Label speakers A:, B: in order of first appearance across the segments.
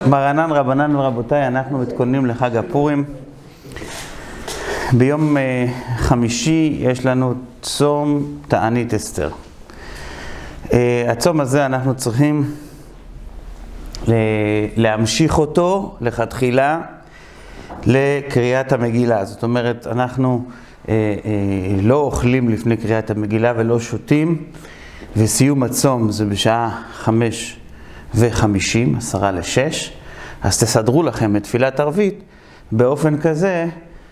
A: מרנן רבנן ורבותיי, אנחנו מתכוננים לחג הפורים. ביום חמישי יש לנו צום תענית אסתר. הצום הזה אנחנו צריכים להמשיך אותו לכתחילה לקריאת המגילה. זאת אומרת, אנחנו לא אוכלים לפני קריאת המגילה ולא שותים, וסיום הצום זה בשעה 5:50, 5:50, אז תסדרו לכם את תפילת ערבית באופן כזה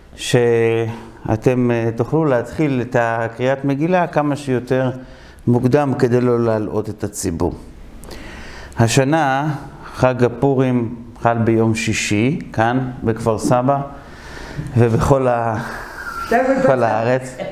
A: שאתם תוכלו להתחיל את הקריאת מגילה כמה שיותר מוקדם כדי לא להלאות את הציבור. השנה חג הפורים חל ביום שישי, כאן בכפר סבא ובכל הארץ.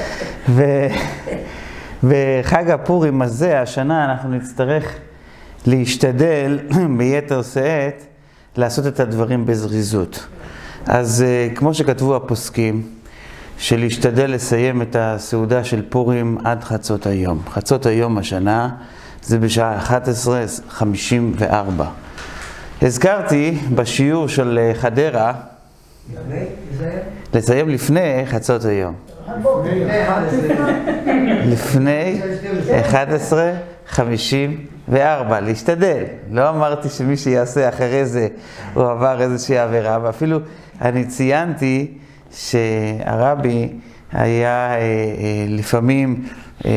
A: וחג הפורים הזה, השנה אנחנו נצטרך להשתדל ביתר שאת לעשות את הדברים בזריזות. אז כמו שכתבו הפוסקים, שלהשתדל לסיים את הסעודה של פורים עד חצות היום. חצות היום השנה זה בשעה 11:54. הזכרתי בשיעור של חדרה לסיים לפני חצות היום. לפני 11:54, להשתדל. לא אמרתי שמי שיעשה אחרי זה הוא עבר איזושהי עבירה, ואפילו אני ציינתי שהרבי היה לפעמים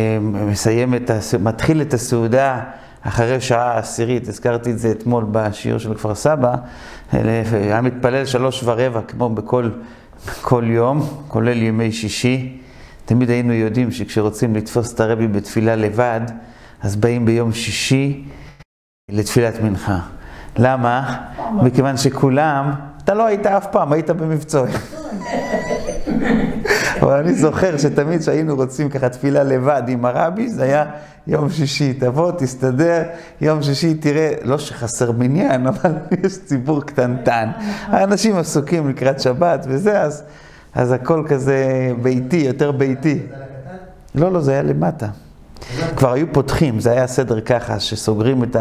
A: מתחיל את הסעודה אחרי שעה 10. הזכרתי את זה אתמול בשיעור של כפר סבא. היה מתפלל 3:15 כמו בכל יום, כולל ימי שישי. תמיד היינו יודעים שכשרוצים לתפוס את הרבי בתפילה לבד, אז באים ביום שישי לתפילת מנחה. למה? מכיוון שכולם, אתה לא היית אף פעם, היית במבצוע. אבל אני זוכר שתמיד שהיינו רוצים ככה תפילה לבד עם הרבי, זה היה יום שישי, תבוא, תסתדר, יום שישי תראה, לא שחסר מניין, אבל יש ציבור קטנטן. האנשים עסוקים לקראת שבת וזה, אז הכל כזה ביתי, יותר ביתי. לא, זה היה למטה. כבר היו פותחים, זה היה סדר ככה, שסוגרים את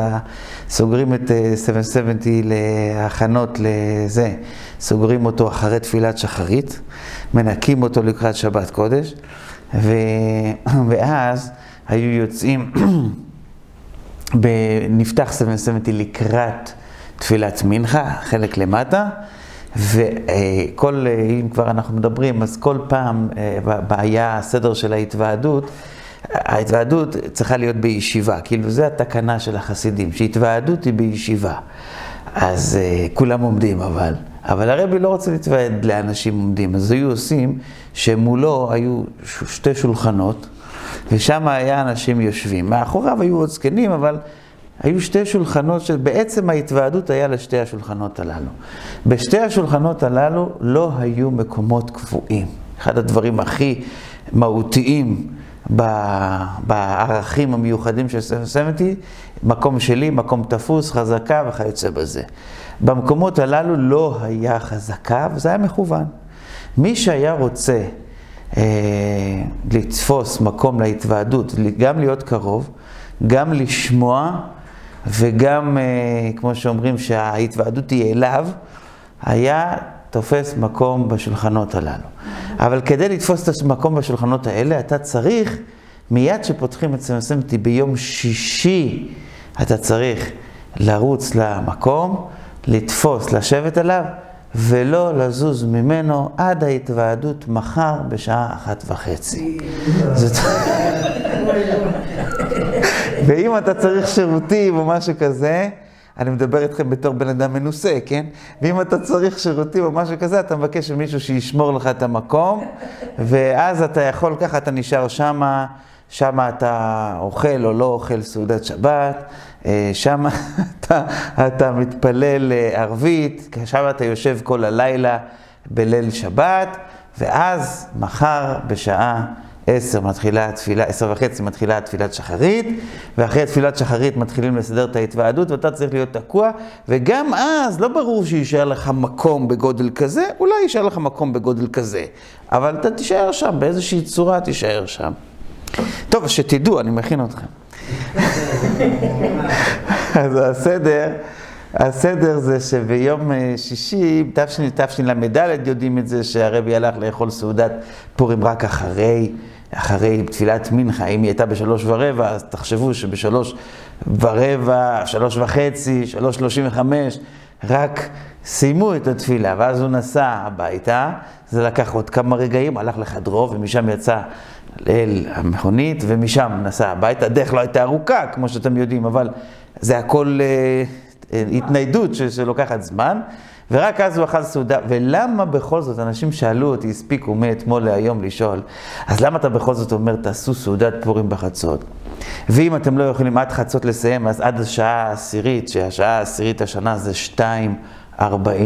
A: 770 להכנות לזה, סוגרים אותו אחרי תפילת שחרית, מנקים אותו לקראת שבת קודש, ואז היו יוצאים, נפתח 770 לקראת תפילת מנחה, חלק למטה, אם כבר אנחנו מדברים, אז כל פעם היה הסדר של ההתוועדות צריכה להיות בישיבה, כאילו זה התקנה של החסידים, שהתוועדות היא בישיבה. אז כולם עומדים אבל הרבי לא רוצה להתוועד לאנשים עומדים, אז היו עושים שמולו היו 2 שולחנות, ושם היה אנשים יושבים. מאחוריו היו עוד זקנים, אבל היו 2 שולחנות שבעצם ההתוועדות היה לשתי השולחנות הללו. בשתי השולחנות הללו לא היו מקומות קבועים. אחד הדברים הכי מהותיים בערכים המיוחדים של 770, מקום שלי, מקום תפוס, חזקה וכיוצא בזה. במקומות הללו לא היה חזקה וזה היה מכוון. מי שהיה רוצה לתפוס מקום להתוועדות, גם להיות קרוב, גם לשמוע וגם, כמו שאומרים, שההתוועדות היא אליו, היה תופס מקום בשולחנות הללו. אבל כדי לתפוס את המקום בשולחנות האלה, אתה צריך, מיד שפותחים את 770 ביום שישי, אתה צריך לרוץ למקום, לתפוס, לשבת עליו, ולא לזוז ממנו עד ההתוועדות מחר בשעה 1:30. ואם אתה צריך שירותים או משהו כזה, אני מדבר איתכם בתור בן אדם מנוסה, כן? ואם אתה צריך שירותים או משהו כזה, אתה מבקש שמישהו שישמור לך את המקום, ואז אתה יכול ככה, אתה נשאר שם אתה אוכל או לא אוכל סעודת שבת, שם אתה מתפלל ערבית, שם אתה יושב כל הלילה בליל שבת, ואז מחר בשעה 10 מתחילה תפילה, 10:30 מתחילה תפילת שחרית, ואחרי תפילת שחרית מתחילים לסדר את ההתוועדות, ואתה צריך להיות תקוע, וגם אז לא ברור שישאר לך מקום בגודל כזה, אולי יישאר לך מקום בגודל כזה, אבל אתה תישאר שם, באיזושהי צורה תישאר שם. טוב, שתדעו, אני מכין אתכם. אז הסדר הסדר זה שביום שישי, תשל"ד יודעים את זה שהרבי הלך לאכול סעודת פורים רק אחרי תפילת מנחה. אם היא הייתה ב3:15, אז תחשבו שב3:15, 3:30, 3:35, רק סיימו את התפילה, ואז הוא נסע הביתה. זה לקח עוד כמה רגעים, הלך לחדרו, ומשם יצא אל המכונית, ומשם נסע הביתה. הדרך לא הייתה ארוכה, כמו שאתם יודעים, אבל זה הכל התניידות שלוקחת זמן, ורק אז הוא אכל סעודה. ולמה בכל זאת, אנשים שאלו אותי, הספיקו מאתמול להיום לשאול, אז למה אתה בכל זאת אומר, תעשו סעודת פורים בחצות? ואם אתם לא יכולים עד חצות לסיים, אז עד השעה העשירית, שהשעה העשירית השנה זה 2:45.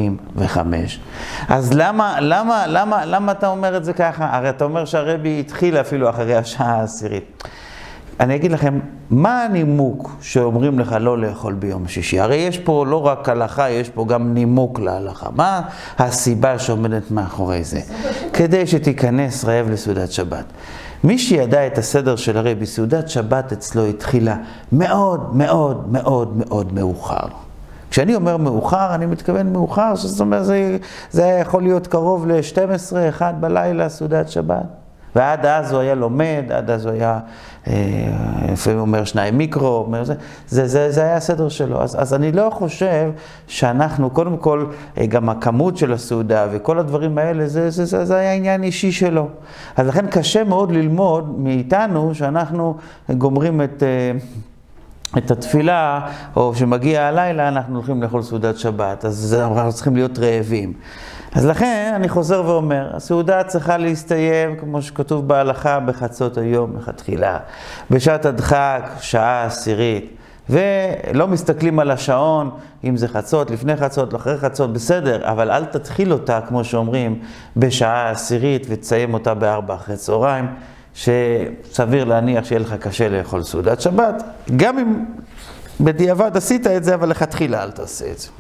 A: אז למה אתה אומר את זה ככה? הרי אתה אומר שהרבי התחיל אפילו אחרי השעה העשירית. אני אגיד לכם, מה הנימוק שאומרים לך לא לאכול ביום שישי? הרי יש פה לא רק הלכה, יש פה גם נימוק להלכה. מה הסיבה שעומדת מאחורי זה? כדי שתיכנס רעב לסעודת שבת. מי שידע את הסדר של הרבי, סעודת שבת אצלו התחילה מאוד מאוד מאוד מאוד מאוחר. כשאני אומר מאוחר, אני מתכוון מאוחר, זאת אומרת, זה יכול להיות קרוב ל-12, 1 בלילה, סעודת שבת. ועד אז הוא היה לומד, עד אז הוא היה, לפעמים אומר 2 מיקרו, אומר זה היה הסדר שלו. אז אני לא חושב שאנחנו, קודם כל, גם הכמות של הסעודה וכל הדברים האלה, זה היה עניין אישי שלו. אז לכן קשה מאוד ללמוד מאיתנו שאנחנו גומרים את התפילה, או שמגיע הלילה, אנחנו הולכים לאכול סעודת שבת, אז אנחנו צריכים להיות רעבים. אז לכן אני חוזר ואומר, הסעודה צריכה להסתיים, כמו שכתוב בהלכה, בחצות היום, לכתחילה, בשעת הדחק, שעה עשירית, ולא מסתכלים על השעון, אם זה חצות, לפני חצות, אחרי חצות, בסדר, אבל אל תתחיל אותה, כמו שאומרים, בשעה עשירית, ותסיים אותה ב4 אחרי צהריים, שסביר להניח שיהיה לך קשה לאכול סעודת שבת, גם אם בדיעבד עשית את זה, אבל לכתחילה אל תעשה את זה.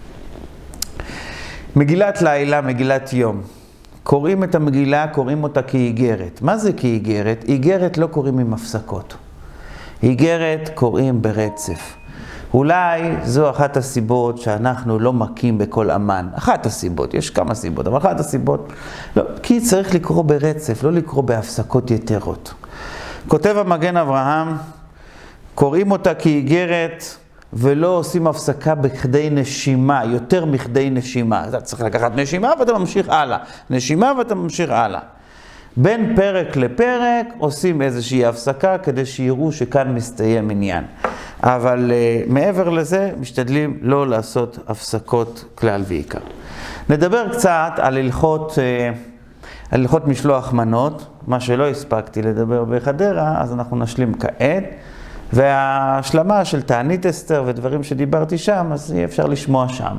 A: מגילת לילה, מגילת יום. קוראים את המגילה, קוראים אותה כאיגרת. מה זה כאיגרת? איגרת לא קוראים עם הפסקות. איגרת קוראים ברצף. אולי זו אחת הסיבות שאנחנו לא מכים בכל אמן. אחת הסיבות, יש כמה סיבות, אבל אחת הסיבות, לא, כי צריך לקרוא ברצף, לא לקרוא בהפסקות יתרות. כותב המגן אברהם, קוראים אותה כאיגרת, ולא עושים הפסקה בכדי נשימה, יותר מכדי נשימה. אתה צריך לקחת נשימה ואתה ממשיך הלאה. נשימה ואתה ממשיך הלאה. בין פרק לפרק עושים איזושהי הפסקה כדי שיראו שכאן מסתיים עניין. אבל מעבר לזה משתדלים לא לעשות הפסקות כלל ועיקר. נדבר קצת על הלכות משלוח מנות, מה שלא הספקתי לדבר בחדרה, אז אנחנו נשלים כעת. וההשלמה של תענית אסתר ודברים שדיברתי שם, אז יהיה אפשר לשמוע שם.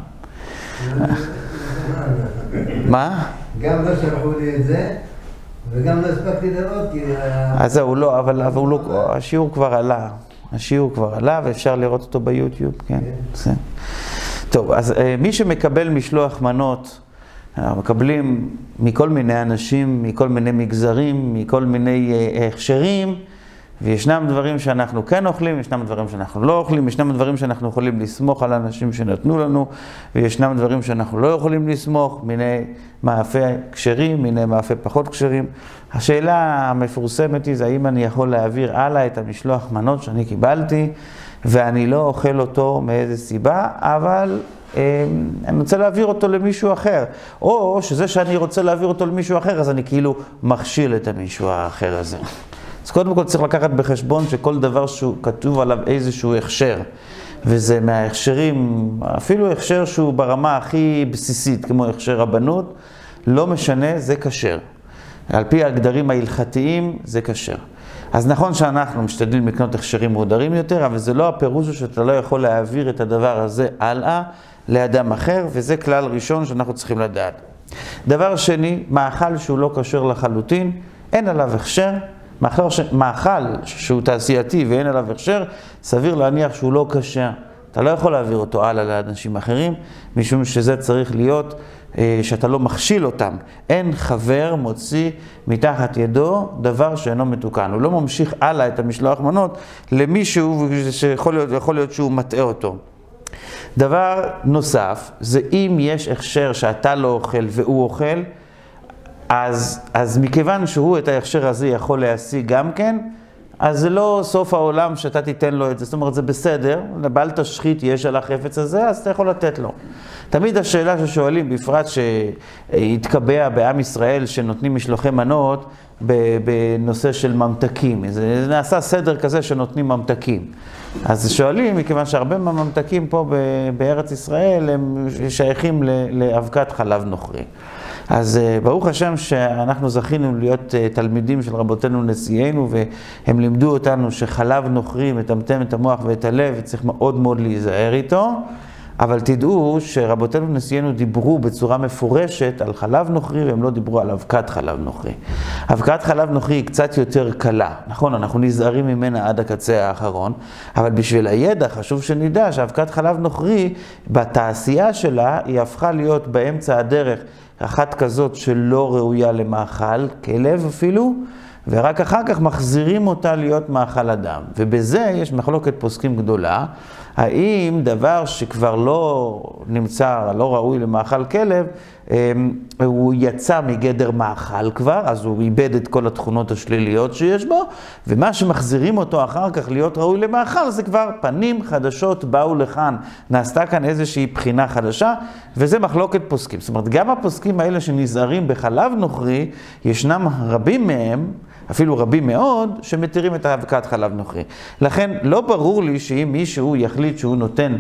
A: מה?
B: גם לא שלחו לי את זה, וגם לא הספקתי לראות, כי...
A: אז זהו, לא, אבל השיעור כבר עלה. השיעור כבר עלה, ואפשר לראות אותו ביוטיוב, כן? טוב, אז מי שמקבל משלוח מנות, מקבלים מכל מיני אנשים, מכל מיני מגזרים, מכל מיני הכשרים, וישנם דברים שאנחנו כן אוכלים, ישנם דברים שאנחנו לא אוכלים, ישנם דברים שאנחנו יכולים לסמוך על האנשים שנתנו לנו, וישנם דברים שאנחנו לא יכולים לסמוך, מיני מאפי כשרים, מיני מאפי פחות כשרים. השאלה המפורסמת היא, זה האם אני יכול להעביר הלאה את המשלוח מנות שאני קיבלתי, ואני לא אוכל אותו מאיזה סיבה, אבל אני רוצה להעביר אותו למישהו אחר. או שזה שאני רוצה להעביר אותו למישהו אחר, אז אני כאילו מכשיל את המישהו האחר הזה. אז קודם כל צריך לקחת בחשבון שכל דבר שהוא כתוב עליו איזשהו הכשר, וזה מההכשרים, אפילו הכשר שהוא ברמה הכי בסיסית, כמו הכשר רבנות, לא משנה, זה כשר. על פי הגדרים ההלכתיים, זה כשר. אז נכון שאנחנו משתדלים לקנות הכשרים מודרים יותר, אבל זה לא הפירוש שאתה לא יכול להעביר את הדבר הזה הלאה לאדם אחר, וזה כלל ראשון שאנחנו צריכים לדעת. דבר שני, מאכל שהוא לא כשר לחלוטין, אין עליו הכשר. מאכל שהוא תעשייתי ואין עליו הכשר, סביר להניח שהוא לא כשר. אתה לא יכול להעביר אותו הלאה לאנשים אחרים, משום שזה צריך להיות שאתה לא מכשיל אותם. אין חבר מוציא מתחת ידו דבר שאינו מתוקן. הוא לא ממשיך הלאה את המשלוח מנות למישהו שיכול להיות שהוא מטעה אותו. דבר נוסף, זה אם יש הכשר שאתה לא אוכל והוא אוכל, אז מכיוון שהוא את ההכשר הזה יכול להשיג גם כן, אז זה לא סוף העולם שאתה תיתן לו את זה. זאת אומרת, זה בסדר, בל תשחית יש על החפץ הזה, אז אתה יכול לתת לו. תמיד השאלה ששואלים, בפרט שהתקבע בעם ישראל שנותנים משלוחי מנות בנושא של ממתקים. זה נעשה סדר כזה שנותנים ממתקים. אז שואלים, מכיוון שהרבה מהממתקים פה בארץ ישראל הם שייכים לאבקת חלב נוכרי. אז ברוך השם שאנחנו זכינו להיות תלמידים של רבותינו נשיאנו, והם לימדו אותנו שחלב נוכרי מטמטם את המוח ואת הלב, וצריך מאוד מאוד להיזהר איתו. אבל תדעו שרבותינו נשיאנו דיברו בצורה מפורשת על חלב נוכרי, והם לא דיברו על אבקת חלב נוכרי. אבקת חלב נוכרי היא קצת יותר קלה. נכון, אנחנו נזהרים ממנה עד הקצה האחרון, אבל בשביל הידע חשוב שנדע שאבקת חלב נוכרי, בתעשייה שלה, היא הפכה להיות באמצע הדרך אחת כזאת שלא ראויה למאכל, כלב אפילו, ורק אחר כך מחזירים אותה להיות מאכל אדם. ובזה יש מחלוקת פוסקים גדולה, האם דבר שכבר לא נמצא, לא ראוי למאכל כלב, הוא יצא מגדר מאכל כבר, אז הוא איבד את כל התכונות השליליות שיש בו, ומה שמחזירים אותו אחר כך להיות ראוי למאכל, זה כבר פנים חדשות באו לכאן. נעשתה כאן איזושהי בחינה חדשה, וזה מחלוקת פוסקים. זאת אומרת, גם הפוסקים האלה שנזהרים בחלב נוכרי, ישנם רבים מהם, אפילו רבים מאוד, שמתירים את האבקת חלב נוכרי. לכן לא ברור לי שאם מישהו יחליט שהוא נותן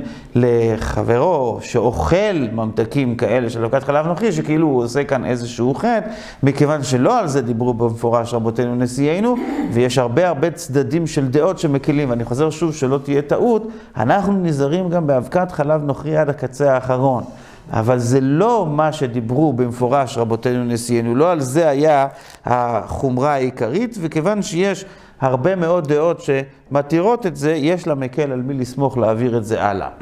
A: לחברו שאוכל ממתקים כאלה של אבקת חלב נוכרי, שכאילו הוא עושה כאן איזשהו חטא, מכיוון שלא על זה דיברו במפורש רבותינו נשיאנו, ויש הרבה צדדים של דעות שמקלים. ואני חוזר שוב שלא תהיה טעות, אנחנו נזהרים גם באבקת חלב נוכרי עד הקצה האחרון. אבל זה לא מה שדיברו במפורש רבותינו נשיאנו, לא על זה היה החומרה העיקרית, וכיוון שיש הרבה מאוד דעות שמתירות את זה, יש לה מקל על מי לסמוך להעביר את זה הלאה.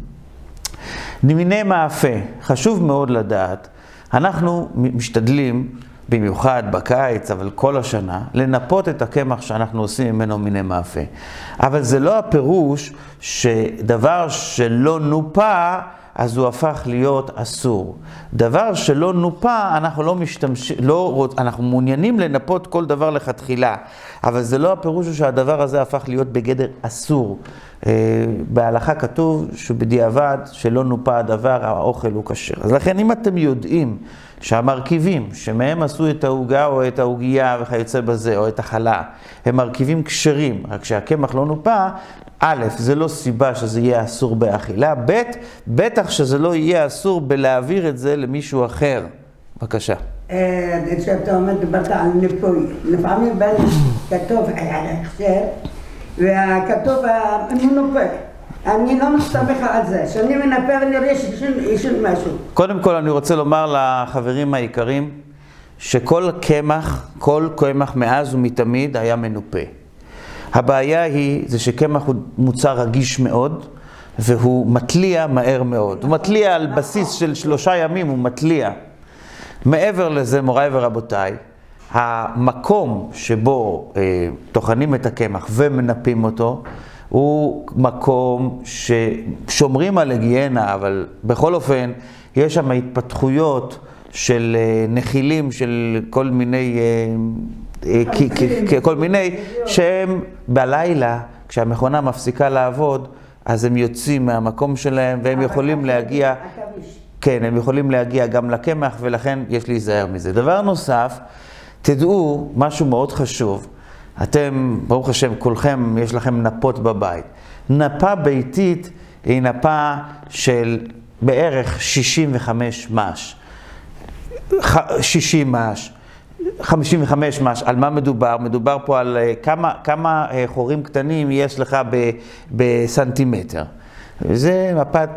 A: מיני מאפה, חשוב מאוד לדעת, אנחנו משתדלים, במיוחד בקיץ, אבל כל השנה, לנפות את הקמח שאנחנו עושים ממנו מיני מאפה. אבל זה לא הפירוש שדבר שלא נופה, אז הוא הפך להיות אסור. דבר שלא נופה, אנחנו מעוניינים לנפות כל דבר לכתחילה, אבל זה לא הפירוש שהדבר הזה הפך להיות בגדר אסור. בהלכה כתוב שבדיעבד שלא נופה הדבר, האוכל הוא כשר. אז לכן אם אתם יודעים שהמרכיבים שמהם עשו את העוגה או את העוגייה וכיוצא בזה, או את החלה, הם מרכיבים כשרים, רק שהקמח לא נופה, א', זה לא סיבה שזה יהיה אסור באכילה, ב', בטח שזה לא יהיה אסור בלהעביר את זה למישהו אחר. בבקשה.
C: כשאתה אומר, דיברת על ניפוי. לפעמים כתוב על ההכשר, והכתוב מנופה. אני לא מסתמך על זה, שאני מנפה ונראה שיש משהו.
A: קודם כל אני רוצה לומר לחברים היקרים, שכל קמח מאז ומתמיד היה מנופה. הבעיה היא שקמח הוא מוצר רגיש מאוד, והוא מתליע מהר מאוד. הוא מתליע על בסיס של 3 ימים, הוא מתליע. מעבר לזה, מוריי ורבותיי, המקום שבו טוחנים את הקמח ומנפים אותו, הוא מקום ששומרים על היגיינה, אבל בכל אופן, יש שם התפתחויות של נחילים, של כל מיני שהם בלילה, כשהמכונה מפסיקה לעבוד, אז הם יוצאים מהמקום שלהם, והם יכולים להגיע, כן, הם יכולים להגיע גם לקמח, ולכן יש להיזהר מזה. דבר נוסף, תדעו משהו מאוד חשוב, אתם, ברוך השם, כולכם, יש לכם נפות בבית. נפה ביתית היא נפה של בערך 65 מש. 60 מש. 55 מש, על מה מדובר? מדובר פה על כמה חורים קטנים יש לך בסנטימטר. זה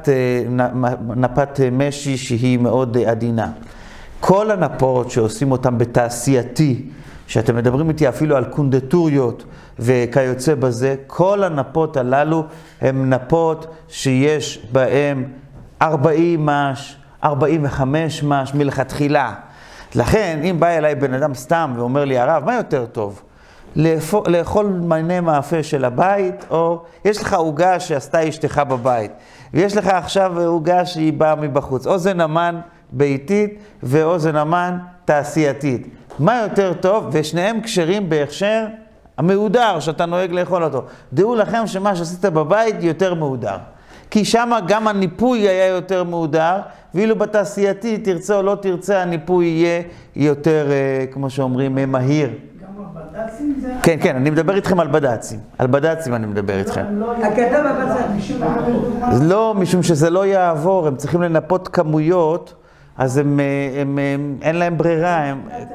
A: נפת משי שהיא מאוד עדינה. כל הנפות שעושים אותם בתעשייתי, שאתם מדברים איתי אפילו על קונדטוריות וכיוצא בזה, כל הנפות הללו הן נפות שיש בהן 40 מש, 45 מש מלכתחילה. לכן, אם בא אליי בן אדם סתם ואומר לי, הרב, מה יותר טוב? לאכול מיני מאפה של הבית, או יש לך עוגה שעשתה אשתך בבית. ויש לך עכשיו עוגה שהיא באה מבחוץ, אוזן המן ביתית ואוזן המן תעשייתית. מה יותר טוב? ושניהם כשרים בהכשר המהודר שאתה נוהג לאכול אותו. דעו לכם שמה שעשית בבית יותר מהודר. כי שם גם הניפוי היה יותר מהודר, ואילו בתעשייתי תרצה או לא תרצה, הניפוי יהיה יותר, כמו שאומרים, מהיר.
D: גם הבד"צים זה...
A: כן, כן, אני מדבר איתכם על בד"צים. על בד"צים אני מדבר איתכם.
C: הכתוב בבצד.
A: לא, משום שזה לא יעבור, הם צריכים לנפות כמויות, אז אין להם ברירה.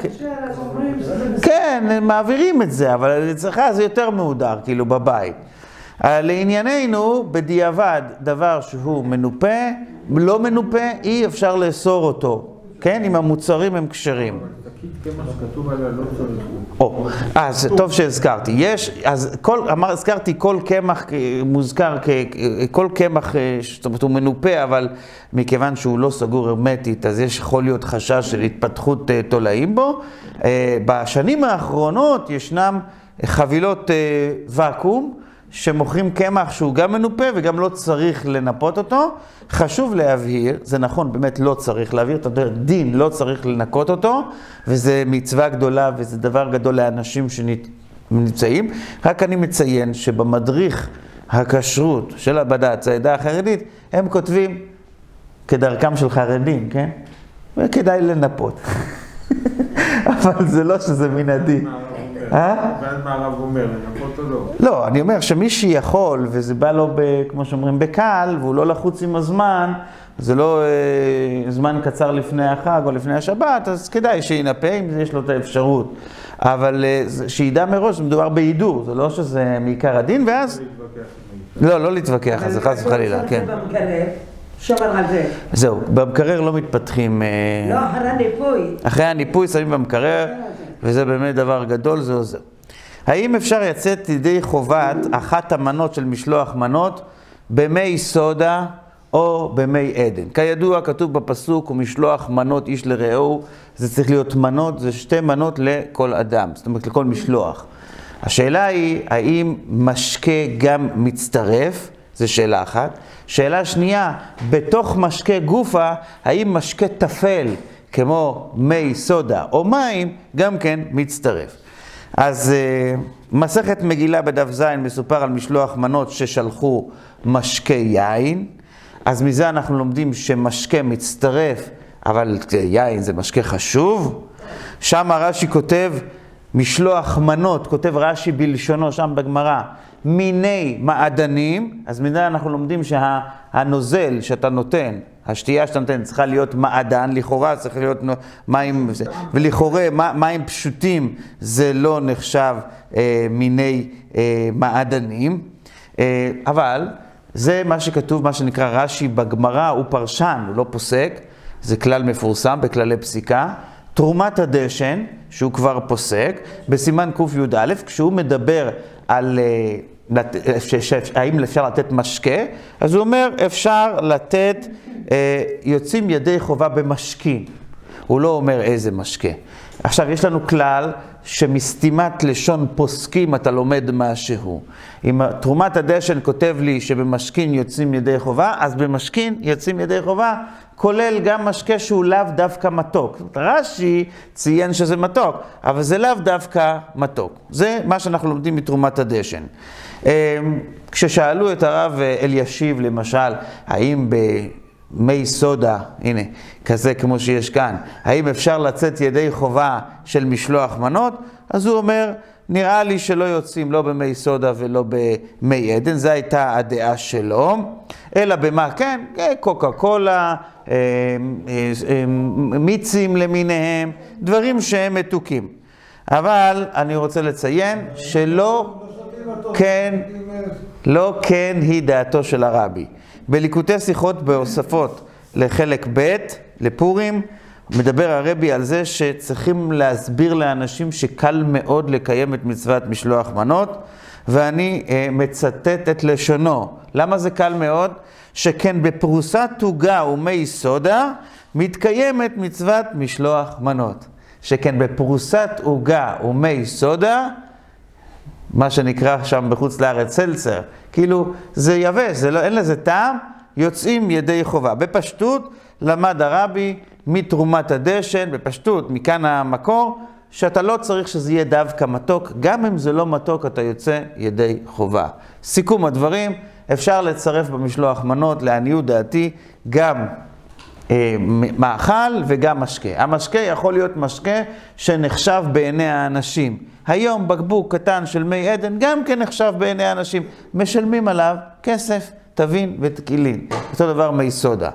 A: כן, הם מעבירים את זה, אבל אצלך זה יותר מהודר, כאילו בבית. לענייננו, בדיעבד, דבר שהוא מנופה, לא מנופה, אי אפשר לאסור אותו, כן? אם המוצרים הם כשרים. אז טוב שהזכרתי. יש, אז הזכרתי כל קמח מוזכר, כל קמח, זאת אומרת הוא מנופה, אבל מכיוון שהוא לא סגור הרמטית, אז יש יכול להיות חשש של התפתחות תולעים בו. בשנים האחרונות ישנם חבילות ואקום, שמוכרים קמח שהוא גם מנופה וגם לא צריך לנפות אותו. חשוב להבהיר, זה נכון, באמת לא צריך להבהיר, אתה יודע, דין לא צריך לנקות אותו, וזה מצווה גדולה וזה דבר גדול לאנשים שנמצאים. רק אני מציין שבמדריך הכשרות של הבד"ץ, העדה החרדית, הם כותבים כדרכם של חרדים, כן? וכדאי לנפות. אבל זה לא שזה מן הדין.
E: ואז מה הרב אומר, לנפות או לא?
A: לא, אני אומר שמי שיכול, וזה בא לו, כמו שאומרים, בקל, והוא לא לחוץ עם הזמן, זה לא זמן קצר לפני החג או לפני השבת, אז כדאי שינפה אם יש לו את האפשרות. אבל שידע מראש, מדובר בהידור, זה לא שזה מעיקר הדין, ואז... לא להתווכח, אז זה חס וחלילה, כן.
C: שומר על זה.
A: זהו, במקרר לא מתפתחים...
C: לא, אחרי הניפוי.
A: אחרי הניפוי שמים במקרר, וזה באמת דבר גדול, זה עוזר. האם אפשר לצאת ידי חובת אחת המנות של משלוח מנות במי סודה או במי עדן? כידוע, כתוב בפסוק, ומשלוח מנות איש לרעהו, זה צריך להיות מנות, זה 2 מנות לכל אדם, זאת אומרת לכל משלוח. השאלה היא, האם משקה גם מצטרף? זו שאלה אחת. שאלה שנייה, בתוך משקה גופה, האם משקה תפל, כמו מי סודה או מים, גם כן מצטרף. אז מסכת מגילה בדף ז' מסופר על משלוח מנות ששלחו משקה יין. אז מזה אנחנו לומדים שמשקה מצטרף, אבל יין זה משקה חשוב. שם רש"י כותב משלוח מנות, כותב רש"י בלשונו שם בגמרא, מיני מעדנים. אז מזה אנחנו לומדים שהנוזל שאתה נותן, השתייה שאתה נותן צריכה להיות מעדן, לכאורה צריך להיות מים, ולכאורה מים פשוטים זה לא נחשב מיני מעדנים, אבל זה מה שכתוב, מה שנקרא רש"י בגמרא, הוא פרשן, הוא לא פוסק, זה כלל מפורסם בכללי פסיקה. תרומת הדשן, שהוא כבר פוסק, בסימן ק"יא, כשהוא מדבר על האם אפשר לתת משקה, אז הוא אומר אפשר לתת, יוצאים ידי חובה במשקים. הוא לא אומר איזה משקה. עכשיו יש לנו כלל שמסתימת לשון פוסקים אתה לומד משהו. אם תרומת הדשן כותב לי שבמשקין יוצאים ידי חובה, אז במשקין יוצאים ידי חובה, כולל גם משקה שהוא לאו דווקא מתוק. רש"י ציין שזה מתוק, אבל זה לאו דווקא מתוק. זה מה שאנחנו לומדים מתרומת הדשן. כששאלו את הרב אלישיב למשל, האם במי סודה, הנה, כזה כמו שיש כאן, האם אפשר לצאת ידי חובה של משלוח מנות? אז הוא אומר, נראה לי שלא יוצאים לא במי סודה ולא במי עדן, זו הייתה הדעה שלו, אלא במה? כן, קוקה קולה, מיצים למיניהם, דברים שהם מתוקים. אבל אני רוצה לציין שלא כן, לא כן היא דעתו של הרבי. בליקוטי שיחות בהוספות לחלק ב' לפורים, מדבר הרבי על זה שצריכים להסביר לאנשים שקל מאוד לקיים את מצוות משלוח מנות, ואני מצטט את לשונו. למה זה קל מאוד? שכן בפרוסת עוגה ומי סודה מתקיימת מצוות משלוח מנות. שכן בפרוסת עוגה ומי סודה, מה שנקרא שם בחוץ לארץ סלצר, כאילו זה יבש, אין לזה טעם, יוצאים ידי חובה. בפשטות למד הרבי מתרומת הדשן, בפשטות מכאן המקור, שאתה לא צריך שזה יהיה דווקא מתוק, גם אם זה לא מתוק אתה יוצא ידי חובה. סיכום הדברים, אפשר לצרף במשלוח מנות, לעניות דעתי, גם מאכל וגם משקה. המשקה יכול להיות משקה שנחשב בעיני האנשים. היום בקבוק קטן של מי עדן גם כן נחשב בעיני האנשים. משלמים עליו כסף, תבין ותקילין. אותו דבר מי סודה.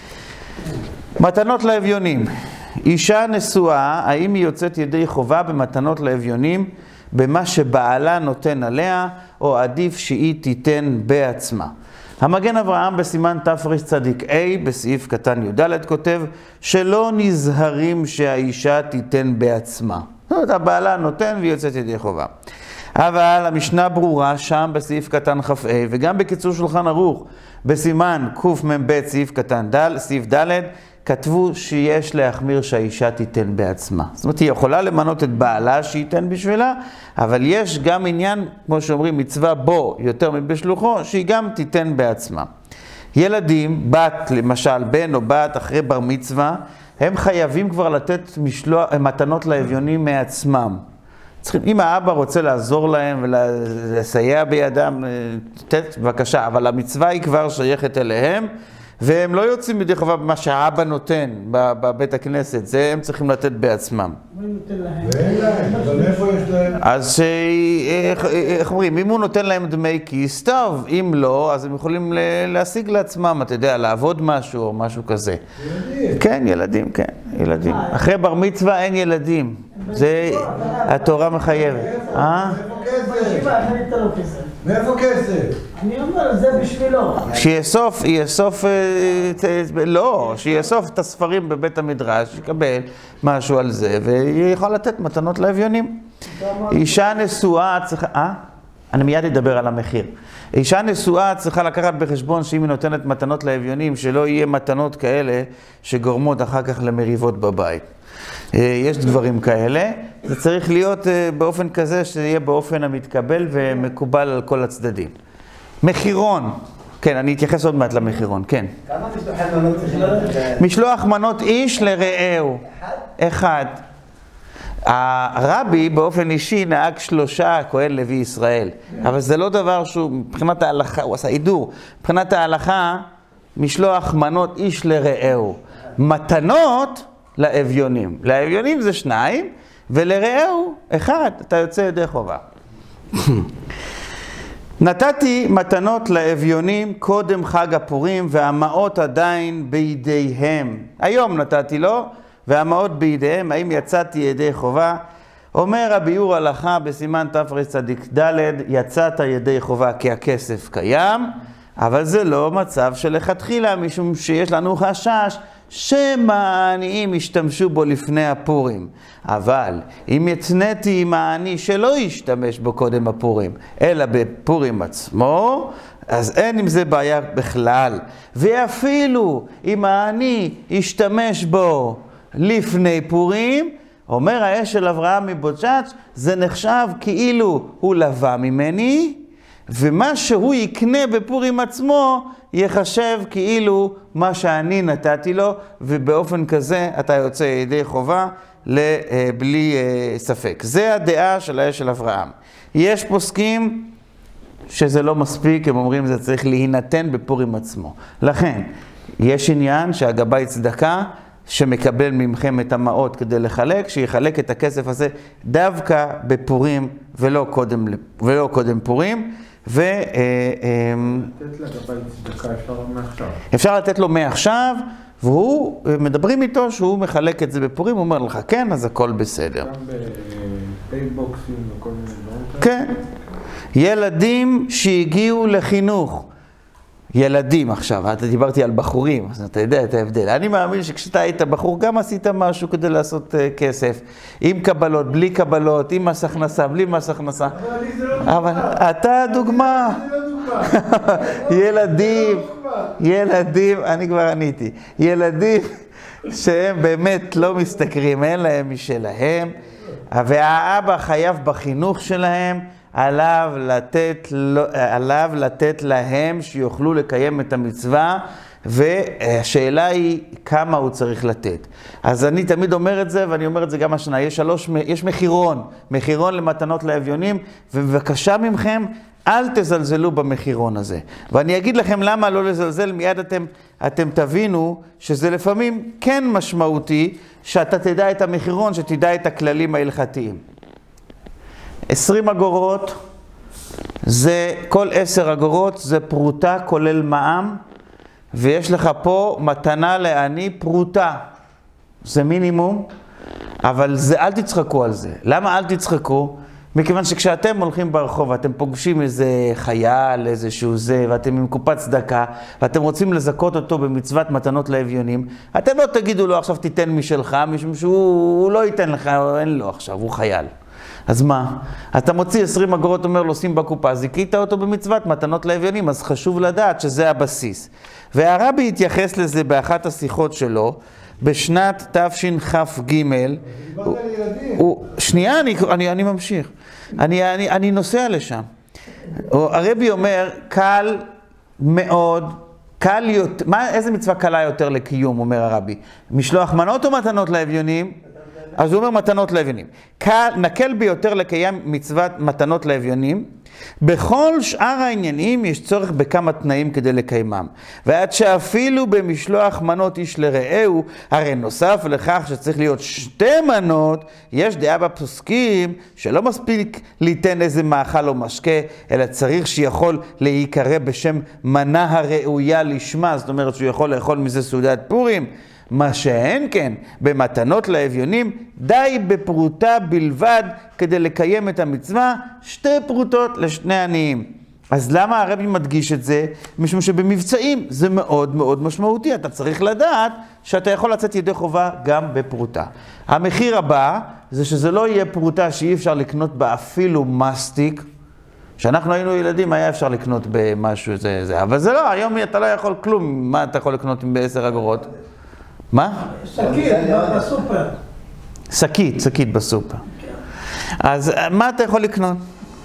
A: מתנות לאביונים. אישה נשואה, האם היא יוצאת ידי חובה במתנות לאביונים, במה שבעלה נותן עליה, או עדיף שהיא תיתן בעצמה? המגן אברהם בסימן תרצ"ה בסעיף קטן י"ד כותב שלא נזהרים שהאישה תיתן בעצמה. זאת אומרת, הבעלה נותן והיא יוצאת ידי חובה. אבל המשנה ברורה שם בסעיף קטן כ"ה וגם בקיצור שולחן ערוך בסימן קמ"ב סעיף ד' כתבו שיש להחמיר שהאישה תיתן בעצמה. זאת אומרת, היא יכולה למנות את בעלה שייתן בשבילה, אבל יש גם עניין, כמו שאומרים, מצווה בו יותר מבשלוחו, שהיא גם תיתן בעצמה. ילדים, בת, למשל, בן או בת, אחרי בר מצווה, הם חייבים כבר לתת מתנות לאביונים מעצמם. אם האבא רוצה לעזור להם ולסייע בידם, תת, בבקשה, אבל המצווה היא כבר שייכת אליהם, והם לא יוצאים ידי חובה במה שהאבא נותן בבית הכנסת, זה הם צריכים לתת בעצמם.
C: מי נותן להם?
B: ואין להם, אבל איפה יש להם?
A: אז איך אומרים, אם הוא נותן להם דמי כיס, טוב, אם לא, אז הם יכולים להשיג לעצמם, אתה יודע, לעבוד משהו או משהו כזה.
B: ילדים.
A: כן, ילדים, כן, ילדים. אחרי בר מצווה אין ילדים, זה התורה מחייבת.
B: מאיפה כסף?
C: אני אומר, זה בשבילו.
A: שיאסוף, לא, שיאסוף את הספרים בבית המדרש, יקבל משהו על זה, ויכול לתת מתנות לאביונים. אישה נשואה צריכה, אני מיד אדבר על המחיר. אישה נשואה צריכה לקחת בחשבון שאם היא נותנת מתנות לאביונים, שלא יהיה מתנות כאלה שגורמות אחר כך למריבות בבית. יש דברים כאלה, זה צריך להיות באופן כזה שיהיה באופן המתקבל ומקובל על כל הצדדים. מחירון, כן, אני אתייחס עוד מעט למחירון, כן.
B: כמה משלוחי מנות צריכים לתת?
A: משלוח מנות איש לרעהו. אחד. הרבי באופן אישי נהג 3 כהן לוי ישראל, אבל זה לא דבר שהוא, מבחינת ההלכה, הוא עשה הידור, מבחינת ההלכה, משלוח מנות איש לרעהו. מתנות לאביונים. לאביונים זה 2, ולרעהו 1, אתה יוצא ידי חובה. נתתי מתנות לאביונים קודם חג הפורים, והמעות עדיין בידיהם. היום נתתי לו, והמעות בידיהם, האם יצאתי ידי חובה? אומר הביאור הלכה בסימן תרצ"ד, יצאת ידי חובה כי הכסף קיים, אבל זה לא מצב שלכתחילה, משום שיש לנו חשש שמא העניים ישתמשו בו לפני הפורים. אבל אם יתניתי עם העני שלא ישתמש בו קודם הפורים, אלא בפורים עצמו, אז אין עם זה בעיה בכלל. ואפילו אם העני ישתמש בו לפני פורים, אומר האשל אברהם מבוצ'אץ', זה נחשב כאילו הוא לווה ממני, ומה שהוא יקנה בפורים עצמו יחשב כאילו מה שאני נתתי לו, ובאופן כזה אתה יוצא ידי חובה בלי ספק. זה הדעה של האשל אברהם. יש פוסקים שזה לא מספיק, הם אומרים זה צריך להינתן בפורים עצמו. לכן, יש עניין שהגבאי צדקה שמקבל ממכם את המעות כדי לחלק, שיחלק את הכסף הזה דווקא בפורים ולא קודם פורים. לתת לגבאי צדקה אפשר מעכשיו. אפשר לתת לו מעכשיו, והוא, מדברים איתו שהוא מחלק את זה בפורים, הוא אומר לך כן, אז הכל בסדר.
E: גם בפייבוקסים וכל מיני דברים.
A: כן. ילדים שהגיעו לחינוך. ילדים עכשיו, אתה דיברתי על בחורים, אז אתה יודע את ההבדל. אני מאמין שכשאתה היית בחור, גם עשית משהו כדי לעשות כסף. עם קבלות, בלי קבלות, עם מס הכנסה, בלי מס הכנסה. אבל אתה דוגמה. ילדים, אני כבר עניתי. ילדים שהם באמת לא משתכרים, אין להם משלהם, והאבא חייב בחינוך שלהם, עליו לתת להם שיוכלו לקיים את המצווה, והשאלה היא כמה הוא צריך לתת. אז אני תמיד אומר את זה, ואני אומר את זה גם השנה, יש מחירון למתנות לאביונים, ובבקשה ממכם, אל תזלזלו במחירון הזה. ואני אגיד לכם למה לא לזלזל, מיד אתם תבינו שזה לפעמים כן משמעותי, שאתה תדע את המחירון, שתדע את הכללים ההלכתיים. 20 אגורות, כל 10 אגורות זה פרוטה כולל מע"מ, ויש לך פה מתנה לעני פרוטה. זה מינימום, אבל אל תצחקו על זה. למה אל תצחקו? מכיוון שכשאתם הולכים ברחוב, ואתם פוגשים איזה חייל, איזשהו זה, ואתם עם קופת צדקה, ואתם רוצים לזכות אותו במצוות מתנות לאביונים, אתם לא תגידו לו עכשיו תיתן משלך, משום שהוא לא ייתן לך, אין לו עכשיו, הוא חייל. אז מה? אתה מוציא 20 אגורות, אומר לו, שים בקופה, זיכית אותו במצוות מתנות לאביונים, אז חשוב לדעת שזה הבסיס. והרבי התייחס לזה באחת השיחות שלו, בשנת תשכ"ג. שנייה, אני ממשיך. אני נוסע לשם. הרבי אומר, קל מאוד, איזה מצווה קלה יותר לקיום, אומר הרבי? משלוח מנות או מתנות לאביונים? אז הוא אומר מתנות לאביונים. נקל ביותר לקיים מצוות מתנות לאביונים. בכל שאר העניינים יש צורך בכמה תנאים כדי לקיימם. ועד שאפילו במשלוח מנות איש לרעהו, הרי נוסף לכך שצריך להיות 2 מנות, יש דעה בפוסקים שלא מספיק ליתן איזה מאכל או משקה, אלא צריך שיכול להיקרא בשם מנה הראויה לשמה, זאת אומרת שהוא יכול לאכול מזה סעודת פורים. מה שאין כן, במתנות לאביונים, די בפרוטה בלבד כדי לקיים את המצווה, 2 פרוטות ל2 עניים. אז למה הרבי מדגיש את זה? משום שבמבצעים זה מאוד מאוד משמעותי. אתה צריך לדעת שאתה יכול לצאת ידי חובה גם בפרוטה. המחיר הבא זה שזה לא יהיה פרוטה שאי אפשר לקנות בה אפילו מסטיק. כשאנחנו היינו ילדים היה אפשר לקנות במשהו זה. אבל זה לא, היום אתה לא יכול כלום. מה אתה יכול לקנות ב10 אגורות? מה?
C: שקית בסופר.
A: שקית בסופר. אז מה אתה יכול לקנות?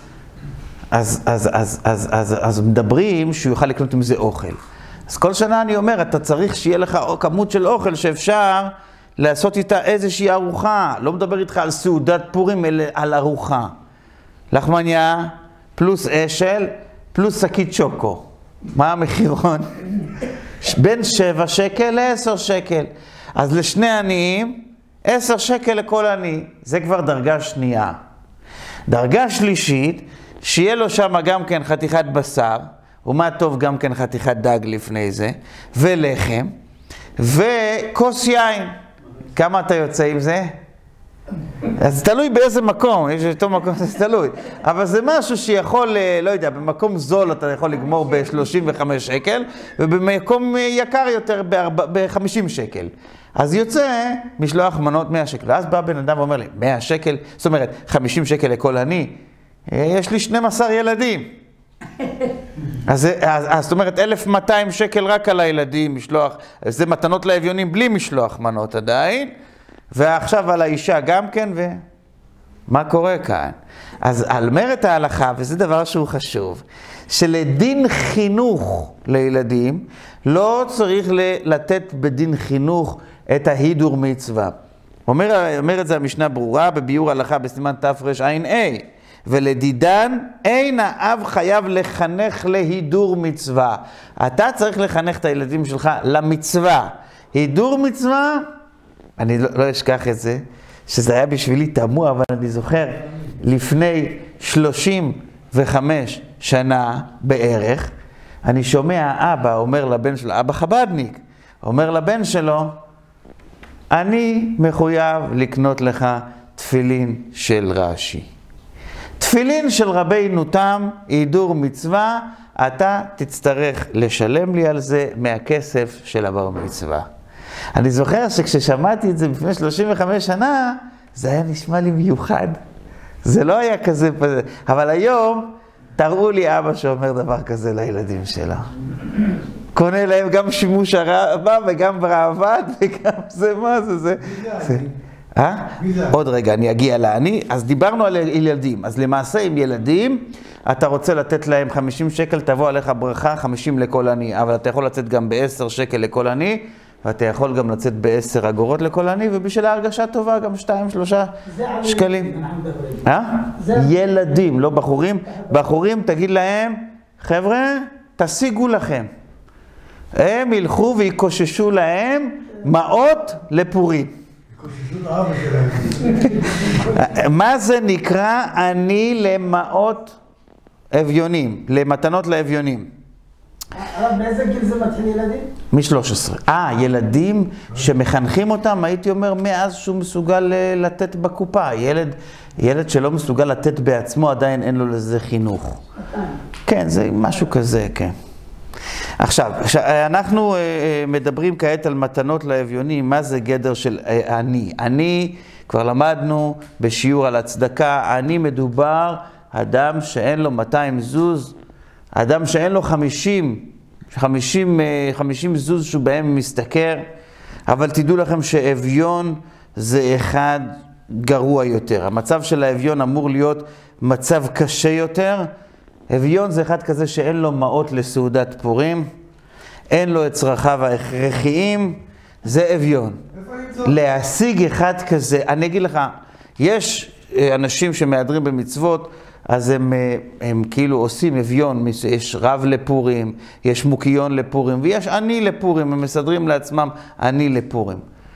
A: אז מדברים שהוא יוכל לקנות עם זה אוכל. אז כל שנה אני אומר, אתה צריך שיהיה לך כמות של אוכל שאפשר לעשות איתה איזושהי ארוחה. לא מדבר איתך על סעודת פורים, אלא על ארוחה. לחמניה, פלוס אשל, פלוס שקית שוקו. מה המחירון? בין 7 שקל ל10 שקל. אז ל2 עניים, 10 שקל לכל עני. זה כבר דרגה שנייה. דרגה שלישית, שיהיה לו שם גם כן חתיכת בשר, ומה טוב גם כן חתיכת דג לפני זה, ולחם, וכוס יין. כמה אתה יוצא עם זה? אז תלוי באיזה מקום, יש אותו מקום, זה תלוי. אבל זה משהו שיכול, לא יודע, במקום זול אתה יכול לגמור ב-35 שקל, ובמקום יקר יותר ב-50 שקל. אז יוצא משלוח מנות 100 שקל. ואז בא בן אדם ואומר לי, 100 שקל, זאת אומרת, 50 שקל לכל עני, יש לי 12 ילדים. אז זאת אומרת, 1,200 שקל רק על הילדים, משלוח, זה מתנות לאביונים בלי משלוח מנות עדיין. ועכשיו על האישה גם כן, ומה קורה כאן? אז אומרת ההלכה, וזה דבר שהוא חשוב, שלדין חינוך לילדים, לא צריך לתת בדין חינוך את ההידור מצווה. אומר את זה המשנה ברורה, בביור הלכה בסימן תרע"ה, ולדידן אין האב חייב לחנך להידור מצווה. אתה צריך לחנך את הילדים שלך למצווה. הידור מצווה, אני לא אשכח את זה, שזה היה בשבילי תמוה, אבל אני זוכר, לפני 35 שנה בערך, אני שומע אבא אומר לבן שלו, אבא חבדניק, אומר לבן שלו, אני מחויב לקנות לך תפילין של רש"י. תפילין של רבינו תם, הידור מצווה, אתה תצטרך לשלם לי על זה מהכסף של הבר מצווה. אני זוכר שכששמעתי את זה לפני 35 שנה, זה היה נשמע לי מיוחד. זה לא היה כזה פזה. אבל היום, תראו לי אבא שאומר דבר כזה לילדים שלו. קונה להם גם שימוש הרבה וגם בראב"ד וגם זה מה זה. עוד רגע, אני אגיע לעני. אז דיברנו על ילדים. אז למעשה עם ילדים, אתה רוצה לתת להם 50 שקל, תבוא עליך ברכה, 50 לכל עני. אבל אתה יכול לצאת גם ב10 שקל לכל עני, ואתה יכול גם לצאת ב10 אגורות לכל עני, ובשביל ההרגשה טובה גם 2-3 שקלים. ילדים, לא בחורים. בחורים, תגיד להם, חבר'ה, תשיגו לכם. הם ילכו ויקוששו להם מעות לפורים. מה זה נקרא אני למעות אביונים, למתנות לאביונים?
D: באיזה גיל זה מתחיל ילדים?
A: מ-13. ילדים שמחנכים אותם, הייתי אומר, מאז שהוא מסוגל לתת בקופה. ילד שלא מסוגל לתת בעצמו, עדיין אין לו לזה חינוך. כן, זה משהו כזה, כן. עכשיו, אנחנו מדברים כעת על מתנות לאביונים, מה זה גדר של עני? עני, כבר למדנו בשיעור על הצדקה, עני מדובר אדם שאין לו 200 זוז, אדם שאין לו 50 זוז שבהם מסתכר, אבל תדעו לכם שאביון זה אחד גרוע יותר. המצב של האביון אמור להיות מצב קשה יותר. אביון זה אחד כזה שאין לו מעות לסעודת פורים, אין לו את צרכיו ההכרחיים, זה אביון. להשיג אחד כזה, אני אגיד לך, יש אנשים שמהדרים במצוות, אז הם כאילו עושים אביון, יש רב לפורים, יש מוקיון לפורים, ויש עני לפורים, הם מסדרים לעצמם עני לפורים.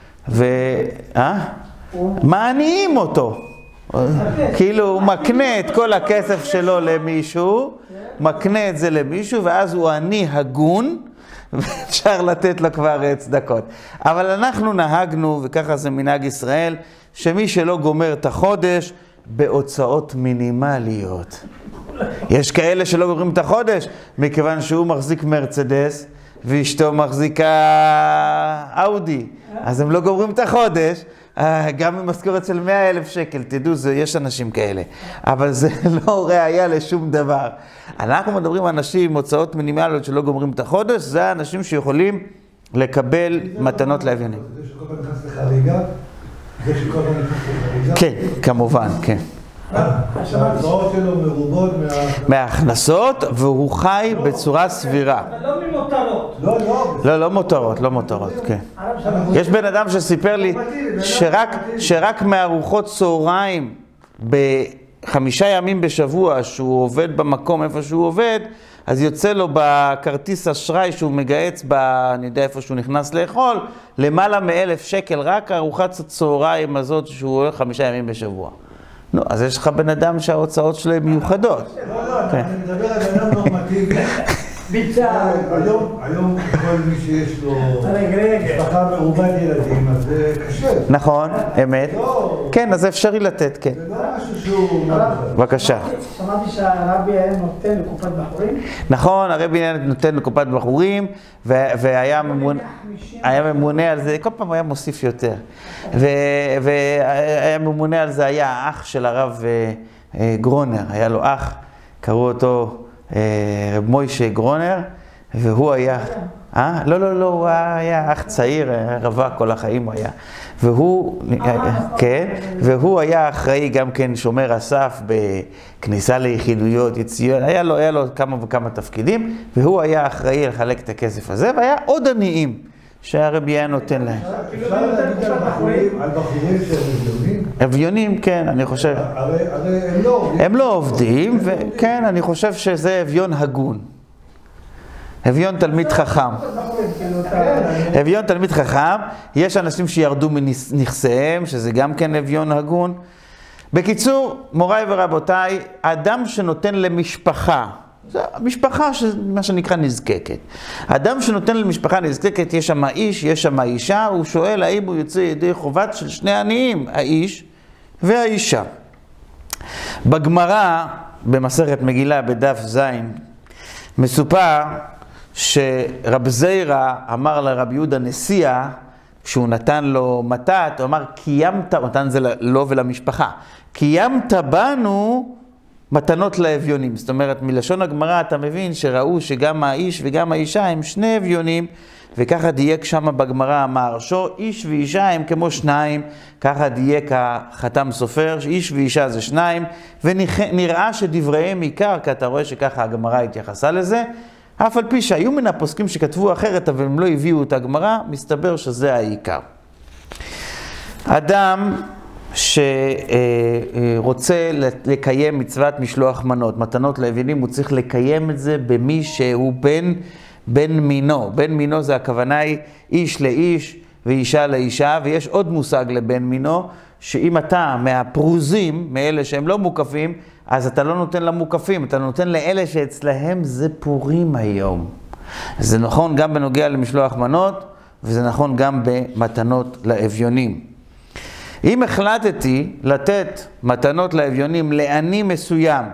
A: מעניים אותו. כאילו הוא מקנה את כל הכסף שלו למישהו, מקנה את זה למישהו, ואז הוא עני הגון, ואפשר לתת לו כבר צדקות. אבל אנחנו נהגנו, וככה זה מנהג ישראל, שמי שלא גומר את החודש, בהוצאות מינימליות. יש כאלה שלא גומרים את החודש, מכיוון שהוא מחזיק מרצדס, ואשתו מחזיקה אאודי. אז הם לא גומרים את החודש, גם במשכורת של 100,000 שקל, תדעו, יש אנשים כאלה. אבל זה לא ראיה לשום דבר. אנחנו מדברים על אנשים עם הוצאות מינימליות שלא גומרים את החודש, זה האנשים שיכולים לקבל מתנות לאביונים.
B: זה שכל פעם נכנס לחריגה? זה שכל פעם נכנס לחריגה?
A: כן, כמובן, כן.
B: ההוצאות שלו מרובות
A: מההכנסות, והוא חי בצורה סבירה.
D: אבל לא ממותרות.
A: לא מותרות, לא מותרות, כן. יש בן אדם שסיפר לי שרק מארוחות צהריים ב5 ימים בשבוע שהוא עובד במקום איפה שהוא עובד, אז יוצא לו בכרטיס אשראי שהוא מגייץ אני יודע איפה שהוא נכנס לאכול, למעלה מ1,000 שקל, רק ארוחת הצהריים הזאת שהוא הולך 5 ימים בשבוע. נו, אז יש לך בן אדם שההוצאות שלהם מיוחדות.
B: לא, אני מדבר על בן אדם נורמטיבי. היום כל מי שיש לו משפחה מרובת ילדים, אז זה קשה.
A: נכון, אמת. כן, אז אפשרי לתת, כן.
B: זה לא משהו שהוא...
A: בבקשה.
D: שמעתי שהרבי היה נותן לקופת בחורים.
A: נכון, הרבי היה נותן לקופת בחורים, והיה ממונה על זה, כל פעם היה מוסיף יותר. והיה ממונה על זה, היה האח של הרב גרונר, היה לו אח, קראו אותו רב מוישה גרונר, והוא היה... לא, הוא היה אח צעיר, רווק כל החיים הוא היה. והוא היה אחראי גם כן שומר הסף בכניסה ליחידויות, יציאות, היה לו כמה וכמה תפקידים, והוא היה אחראי לחלק את הכסף הזה, והיה עוד עניים שהרבי היה נותן להם.
B: אפשר להגיד על בחורים שהם אביונים?
A: אביונים, כן, אני חושב.
B: הרי הם לא עובדים.
A: הם לא עובדים, וכן, אני חושב שזה אביון הגון. אביון תלמיד חכם. אביון תלמיד חכם, יש אנשים שירדו מנכסיהם, שזה גם כן אביון הגון. בקיצור, מוריי ורבותיי, אדם שנותן למשפחה, זה משפחה מה שנקרא נזקקת. אדם שנותן למשפחה נזקקת, יש שם האיש, יש שם האישה, הוא שואל האם הוא יוצא ידי חובת של שני עניים, האיש והאישה. בגמרא, במסכת מגילה בדף ז', מסופר שרב זיירא אמר לרב יהודה נשיאה, כשהוא נתן לו מתת, הוא אמר, קיימת, מתן זה לו ולמשפחה, קיימת בנו מתנות לאביונים. זאת אומרת, מלשון הגמרא אתה מבין שראו שגם האיש וגם האישה הם שני אביונים, וככה דייק שם בגמרא אמר, איש ואישה הם כמו שניים, ככה דייק החתם סופר, איש ואישה זה שניים, ונראה שדבריהם עיקר, כי אתה רואה שככה הגמרא התייחסה לזה, אף על פי שהיו מן הפוסקים שכתבו אחרת, אבל הם לא הביאו את הגמרא, מסתבר שזה העיקר. אדם שרוצה לקיים מצוות משלוח מנות, מתנות לאביונים, הוא צריך לקיים את זה במי שהוא בן מינו. בן מינו זה הכוונה היא איש לאיש ואישה לאישה, ויש עוד מושג לבן מינו, שאם אתה מהפרוזים, מאלה שהם לא מוקפים, אז אתה לא נותן למוקפים, אתה נותן לאלה שאצלהם זה פורים היום. זה נכון גם בנוגע למשלוח מנות, וזה נכון גם במתנות לאביונים. אם החלטתי לתת מתנות לאביונים לעני מסוים,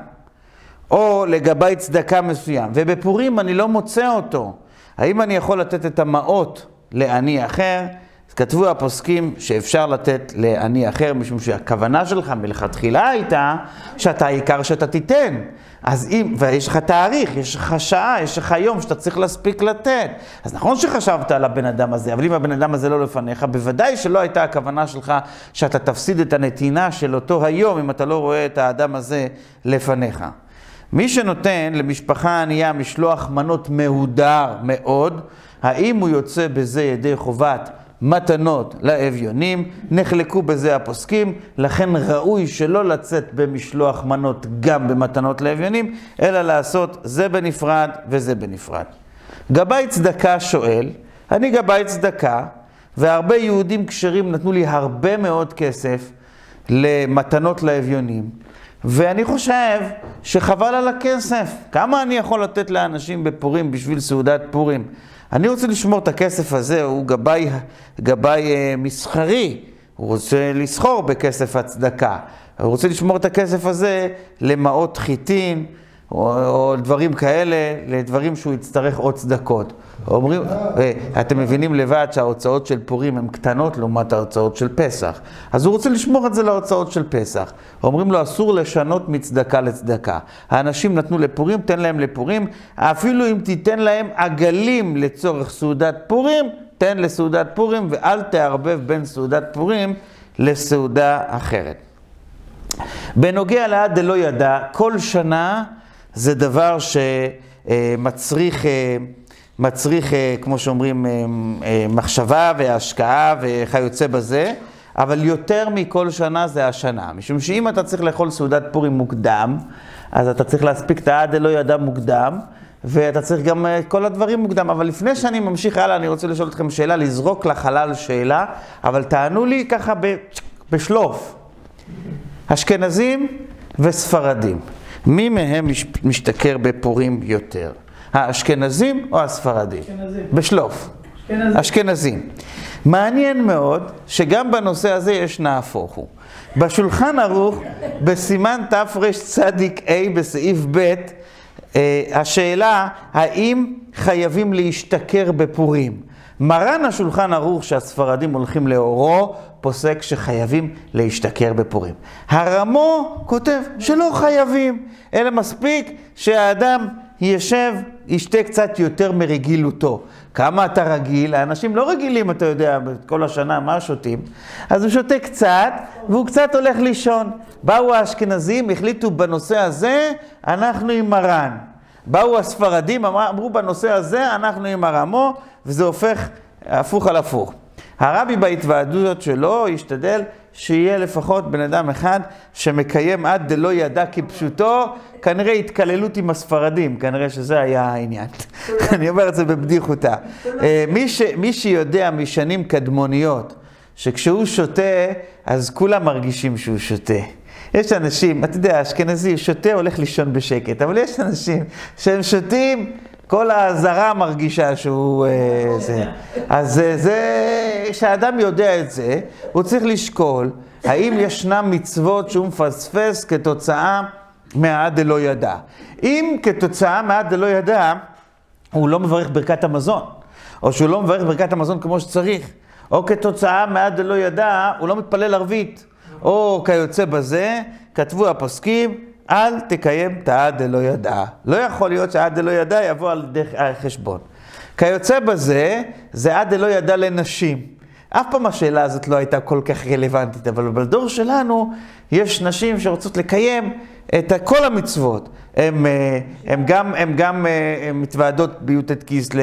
A: או לגבי צדקה מסוים, ובפורים אני לא מוצא אותו, האם אני יכול לתת את המעות לעני אחר? אז כתבו הפוסקים שאפשר לתת לעני אחר, משום שהכוונה שלך מלכתחילה הייתה שאתה העיקר שאתה תיתן. אז אם, ויש לך תאריך, יש לך שעה, יש לך יום שאתה צריך להספיק לתת. אז נכון שחשבת על הבן אדם הזה, אבל אם הבן אדם הזה לא לפניך, בוודאי שלא הייתה הכוונה שלך שאתה תפסיד את הנתינה של אותו היום, אם אתה לא רואה את האדם הזה לפניך. מי שנותן למשפחה ענייה משלוח מנות מהודר מאוד, האם הוא יוצא בזה ידי חובת מתנות לאביונים? נחלקו בזה הפוסקים, לכן ראוי שלא לצאת במשלוח מנות גם במתנות לאביונים, אלא לעשות זה בנפרד וזה בנפרד. גבאי צדקה שואל, אני גבאי צדקה, והרבה יהודים כשרים נתנו לי הרבה מאוד כסף למתנות לאביונים, ואני חושב שחבל על הכסף. כמה אני יכול לתת לאנשים בפורים בשביל סעודת פורים? אני רוצה לשמור את הכסף הזה, הוא גבאי מסחרי, הוא רוצה לסחור בכסף הצדקה, הוא רוצה לשמור את הכסף הזה למעות חיטין, או דברים כאלה, לדברים שהוא יצטרך עוד צדקות. אומרים, אתם מבינים לבד שההוצאות של פורים הן קטנות לעומת ההוצאות של פסח. אז הוא רוצה לשמור את זה להוצאות של פסח. אומרים לו, אסור לשנות מצדקה לצדקה. האנשים נתנו לפורים, תן להם לפורים. אפילו אם תיתן להם עגלים לצורך סעודת פורים, תן לסעודת פורים, ואל תערבב בין סעודת פורים לסעודה אחרת. בנוגע לעד דלא ידע, כל שנה זה דבר שמצריך, כמו שאומרים, מחשבה והשקעה וכיוצא בזה, אבל יותר מכל שנה זה השנה. משום שאם אתה צריך לאכול סעודת פורים מוקדם, אז אתה צריך להספיק את העד דלא ידע מוקדם, ואתה צריך גם כל הדברים מוקדם. אבל לפני שאני ממשיך הלאה, אני רוצה לשאול אתכם שאלה, לזרוק לחלל שאלה, אבל תענו לי ככה בשלוף. אשכנזים וספרדים. מי מהם משתכר בפורים יותר? האשכנזים או הספרדים?
D: אשכנזים.
A: בשלוף. אשכנזים. מעניין מאוד שגם בנושא הזה יש נהפוך הוא. בשולחן ערוך, בסימן תרצ"ה בסעיף ב', השאלה האם חייבים להשתכר בפורים. מרן השולחן ערוך שהספרדים הולכים לאורו, פוסק שחייבים להשתכר בפורים. הרמו כותב שלא חייבים, אלא מספיק שהאדם ישב, ישתה קצת יותר מרגילותו. כמה אתה רגיל? האנשים לא רגילים, אתה יודע, כל השנה מה שותים. אז הוא שותה קצת, והוא קצת הולך לישון. באו האשכנזים, החליטו בנושא הזה, אנחנו עם מרן. באו הספרדים, אמרו בנושא הזה, אנחנו עם הרמו, וזה הופך הפוך על הפוך. הרבי בהתוועדות שלו ישתדל שיהיה לפחות בן אדם אחד שמקיים עד דלא ידע כפשוטו, כנראה התקללות עם הספרדים, כנראה שזה היה העניין. אני אומר את זה בבדיחותה. מי שיודע משנים קדמוניות, שכשהוא שותה, אז כולם מרגישים שהוא שותה. יש אנשים, אתה יודע, אשכנזי שותה הולך לישון בשקט, אבל יש אנשים שהם שותים, כל הזרה מרגישה שהוא... אז כשאדם יודע את זה, הוא צריך לשקול האם ישנם מצוות שהוא מפספס כתוצאה מהעד דלא ידע. אם כתוצאה מהעד דלא ידע, הוא לא מברך ברכת המזון, או שהוא לא מברך ברכת המזון כמו שצריך, או כתוצאה מהעד דלא ידע, הוא לא מתפלל ערבית, או כיוצא בזה, כתבו הפוסקים, אל תקיים את העד דלא ידע. לא יכול להיות שהעד דלא ידע יבוא על חשבון. כיוצא בזה, זה עד דלא ידע לנשים. אף פעם השאלה הזאת לא הייתה כל כך רלוונטית, אבל בדור שלנו יש נשים שרוצות לקיים את כל המצוות. הן גם מתוועדות בי"ט כסלו,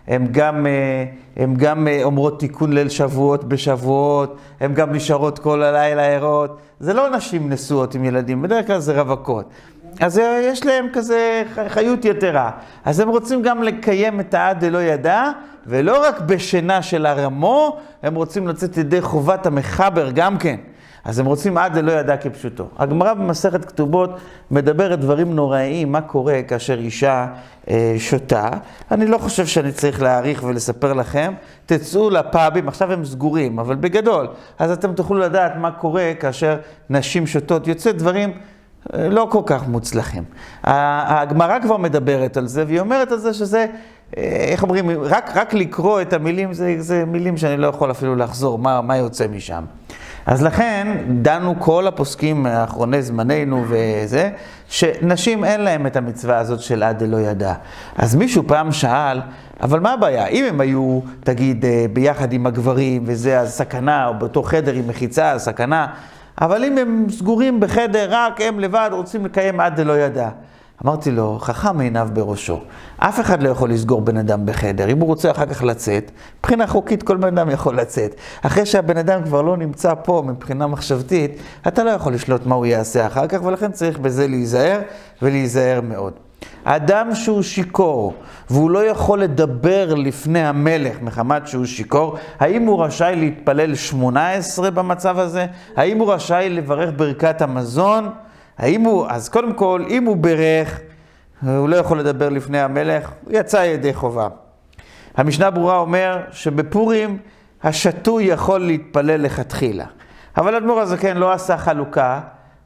A: הן גם אומרות תיקון ליל שבועות בשבועות, הן גם נשארות כל הלילה ערות. זה לא נשים נשואות עם ילדים, בדרך כלל זה רווקות. אז יש להם כזה חיות יתרה. אז הם רוצים גם לקיים את העד דלא ידע, ולא רק בשינה של הרמו, הם רוצים לצאת ידי חובת המחבר גם כן. אז הם רוצים עד דלא ידע כפשוטו. הגמרא במסכת כתובות מדברת דברים נוראיים, מה קורה כאשר אישה שותה. אני לא חושב שאני צריך להעריך ולספר לכם. תצאו לפאבים, עכשיו הם סגורים, אבל בגדול. אז אתם תוכלו לדעת מה קורה כאשר נשים שותות. יוצא דברים לא כל כך מוצלחים. הגמרא כבר מדברת על זה, והיא אומרת על זה שזה, איך אומרים, רק לקרוא את המילים, זה מילים שאני לא יכול אפילו לחזור, מה יוצא משם. אז לכן דנו כל הפוסקים האחרוני זמננו וזה, שנשים אין להם את המצווה הזאת של עד דלא ידע. אז מישהו פעם שאל, אבל מה הבעיה? אם הם היו, תגיד, ביחד עם הגברים וזה, אז סכנה, או באותו חדר עם מחיצה, אז סכנה, אבל אם הם סגורים בחדר, רק הם לבד רוצים לקיים עד דלא ידע. אמרתי לו, חכם עיניו בראשו. אף אחד לא יכול לסגור בן אדם בחדר. אם הוא רוצה אחר כך לצאת, מבחינה חוקית כל בן אדם יכול לצאת. אחרי שהבן אדם כבר לא נמצא פה מבחינה מחשבתית, אתה לא יכול לשלוט מה הוא יעשה אחר כך, ולכן צריך בזה להיזהר ולהיזהר מאוד. האדם שהוא שיקור, והוא לא יכול לדבר לפני המלך מחמת שהוא שיקור, האם הוא רשאי להתפלל 18 במצב הזה? האם הוא רשאי לברך ברכת המזון? אז קודם כל, אם הוא ברך, הוא לא יכול לדבר לפני המלך, הוא יצא ידי חובה. המשנה ברורה אומר שבפורים השתוי יכול להתפלל לכתחילה. אבל אדמו"ר הזקן לא עשה חלוקה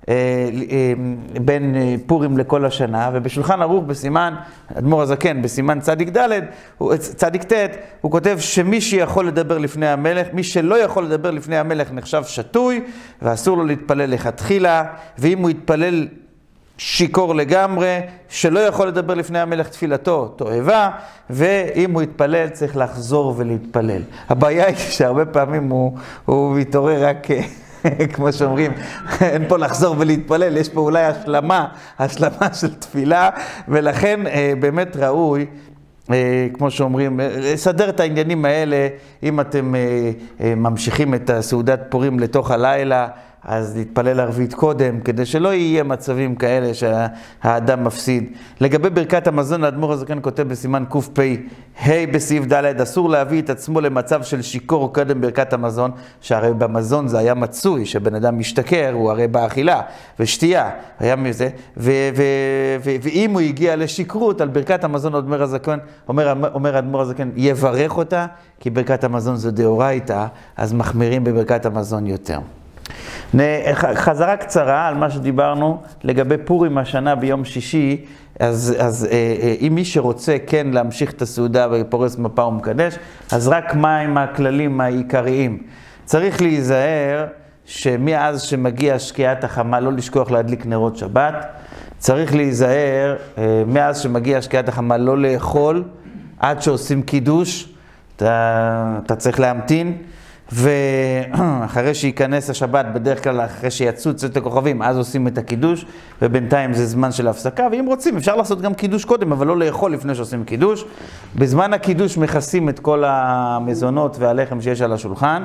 A: בין פורים לכל השנה, ובשולחן ערוך בסימן, אדמו"ר הזקן בסימן צדיק ט', הוא כותב שמי שיכול לדבר לפני המלך, מי שלא יכול לדבר לפני המלך נחשב שתוי, ואסור לו להתפלל לכתחילה, ואם הוא יתפלל שיקור לגמרי, שלא יכול לדבר לפני המלך תפילתו, תועבה, ואם הוא יתפלל צריך לחזור ולהתפלל. הבעיה היא שהרבה פעמים הוא מתעורר רק כמו שאומרים, אין פה לחזור ולהתפלל, יש פה אולי השלמה של תפילה, ולכן באמת ראוי, כמו שאומרים, לסדר את העניינים האלה, אם אתם ממשיכים את הסעודת פורים לתוך הלילה, אז להתפלל ערבית קודם, כדי שלא יהיה מצבים כאלה שהאדם מפסיד. לגבי ברכת המזון, האדמו"ר הזקן כותב בסימן קפ"ה בסעיף ד', אסור להביא את עצמו למצב של שיקור קודם ברכת המזון, שהרי במזון זה היה מצוי, שבן אדם משתכר, הוא הרי באכילה ושתייה, היה מזה, ואם הוא הגיע לשכרות על ברכת המזון, אומר האדמו"ר הזקן, יברך אותה, כי ברכת המזון זה דאורייתא, אז מחמירים בברכת המזון יותר. חזרה קצרה על מה שדיברנו לגבי פורים השנה ביום שישי, אז אם מי שרוצה כן להמשיך את הסעודה ופורס מפה ומקדש, אז רק מה עם הכללים העיקריים? צריך להיזהר שמאז שמגיע שקיעת החמה לא לשכוח להדליק נרות שבת, צריך להיזהר מאז שמגיע שקיעת החמה לא לאכול עד שעושים קידוש, אתה צריך להמתין, ואחרי שייכנס השבת, בדרך כלל אחרי שיצאו צאת הכוכבים, אז עושים את הקידוש, ובינתיים זה זמן של הפסקה, ואם רוצים אפשר לעשות גם קידוש קודם, אבל לא לאכול לפני שעושים קידוש. בזמן הקידוש מכסים את כל המזונות והלחם שיש על השולחן.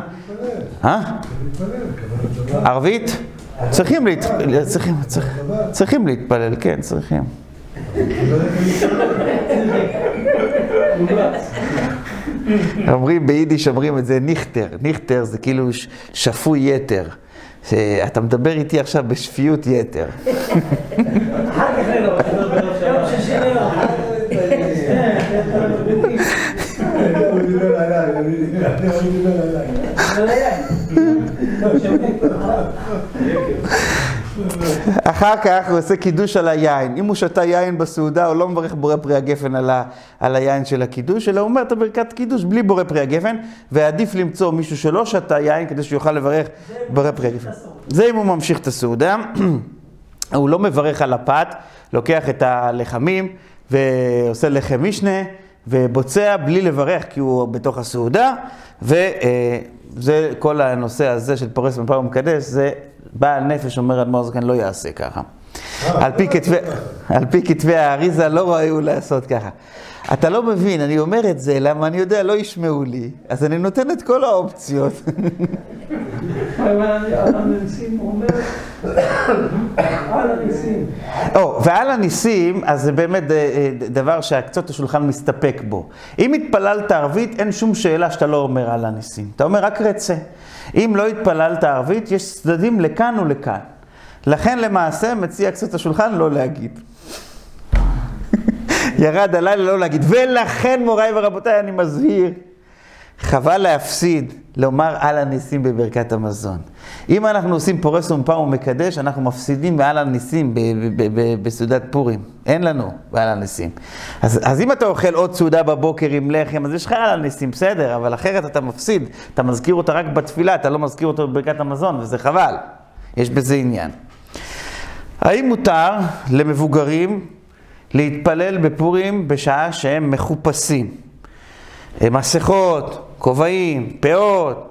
A: ערבית? צריכים להתפלל, כן, צריכים. אומרים ביידיש, אומרים את זה ניכטר. ניכטר זה כאילו שפוי יתר. אתה מדבר איתי עכשיו בשפיות יתר. אחר כך הוא עושה קידוש על היין. אם הוא שתה יין בסעודה, הוא לא מברך בורא פרי הגפן על היין של הקידוש, אלא הוא אומר את הברכת קידוש בלי בורא פרי הגפן, ועדיף למצוא מישהו שלא שתה יין כדי שיוכל לברך בורא פרי הגפן. זה אם הוא ממשיך את הסעודה. הוא לא מברך על הפת, לוקח את הלחמים ועושה לחם משנה, ובוצע בלי לברך כי הוא בתוך הסעודה, וזה כל הנושא הזה של פורס מפה ומקדש, זה בעל נפש אומר אדמו"ר הזקן לא יעשה ככה. על פי כתבי האריזה לא ראוי לעשות ככה. אתה לא מבין, אני אומר את זה, למה אני יודע, לא ישמעו לי, אז אני נותן את כל האופציות.
D: אבל על הניסים הוא אומר, על הניסים.
A: ועל הניסים, אז זה באמת דבר שהקצות השולחן מסתפק בו. אם התפללת ערבית, אין שום שאלה שאתה לא אומר על הניסים. אתה אומר רק רצה. אם לא התפללת ערבית, יש צדדים לכאן ולכאן. לכן למעשה מציע קצות השולחן לא להגיד. ירד הלילה לא להגיד. ולכן מוריי ורבותיי אני מזהיר, חבל להפסיד לומר על הניסים בברכת המזון. אם אנחנו עושים פורס ומפה ומקדש, אנחנו מפסידים ועל הניסים בסעודת פורים. אין לנו ועל הניסים. אז אם אתה אוכל עוד סעודה בבוקר עם לחם, אז יש לך על הניסים, בסדר, אבל אחרת אתה מפסיד. אתה מזכיר אותה רק בתפילה, אתה לא מזכיר אותה בברכת המזון, וזה חבל. יש בזה עניין. האם מותר למבוגרים להתפלל בפורים בשעה שהם מחופשים? מסכות, כובעים, פאות,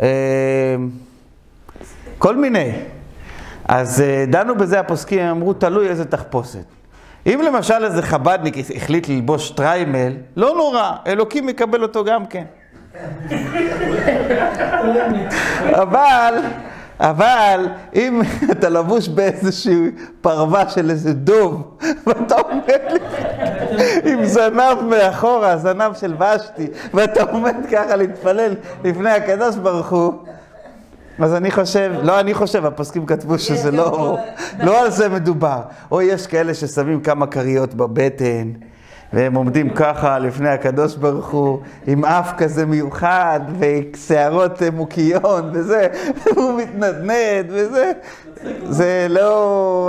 A: כל מיני. אז דנו בזה הפוסקים, הם אמרו תלוי איזה תחפושת. אם למשל איזה חבדניק החליט ללבוש טריימל, לא נורא, אלוקים יקבל אותו גם כן. אבל אם אתה לבוש באיזושהי פרווה של איזה דוב, ואתה עומד עם זנב מאחורה, זנב של ושתי, ואתה עומד ככה להתפלל לפני הקדוש ברוך הוא, אז אני חושב, הפוסקים כתבו שזה לא על זה מדובר. או יש כאלה ששמים כמה קריות בבטן, והם עומדים ככה לפני הקדוש ברוך הוא, עם אף כזה מיוחד, ושערות מוקיון, וזה, הוא מתנדנד, וזה, זה לא...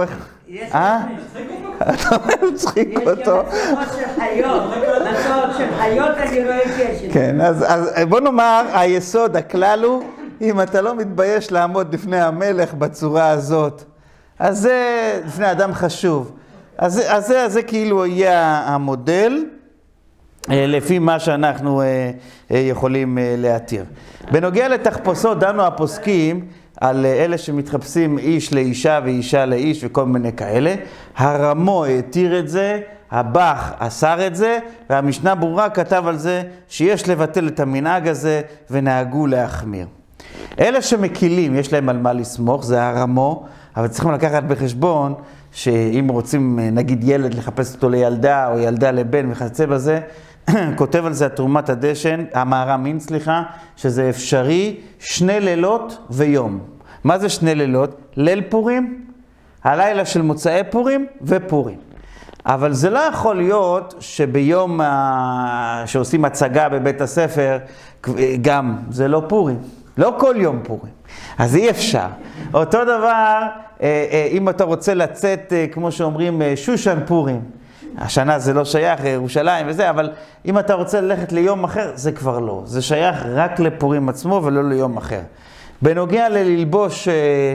A: אתה אומר, צחיק אותו.
C: יש מסורות של חיות אני רואה קשר.
A: כן, אז בוא נאמר, היסוד, הכלל הוא, אם אתה לא מתבייש לעמוד לפני המלך בצורה הזאת, אז זה לפני אדם חשוב. אז זה כאילו יהיה המודל, לפי מה שאנחנו יכולים להתיר. בנוגע לתחפושות, דנו הפוסקים על אלה שמתחפשים איש לאישה ואישה לאיש וכל מיני כאלה. הרמו התיר את זה, הבח אסר את זה, והמשנה ברורה כתב על זה שיש לבטל את המנהג הזה ונהגו להחמיר. אלה שמקילים, יש להם על מה לסמוך, זה הרמו, אבל צריכים לקחת בחשבון שאם רוצים, נגיד ילד, לחפש אותו לילדה או ילדה לבן וכיוצא בזה, כותב על זה תרומת הדשן, המהר"ם מין, שזה אפשרי 2 לילות ויום. מה זה 2 לילות? ליל פורים, הלילה של מוצאי פורים ופורים. אבל זה לא יכול להיות שביום שעושים הצגה בבית הספר, גם זה לא פורים. לא כל יום פורים. אז אי אפשר. אותו דבר, אם אתה רוצה לצאת, כמו שאומרים, שושן פורים. השנה זה לא שייך, ירושלים וזה, אבל אם אתה רוצה ללכת ליום אחר, זה כבר לא. זה שייך רק לפורים עצמו ולא ליום אחר. בנוגע ללבוש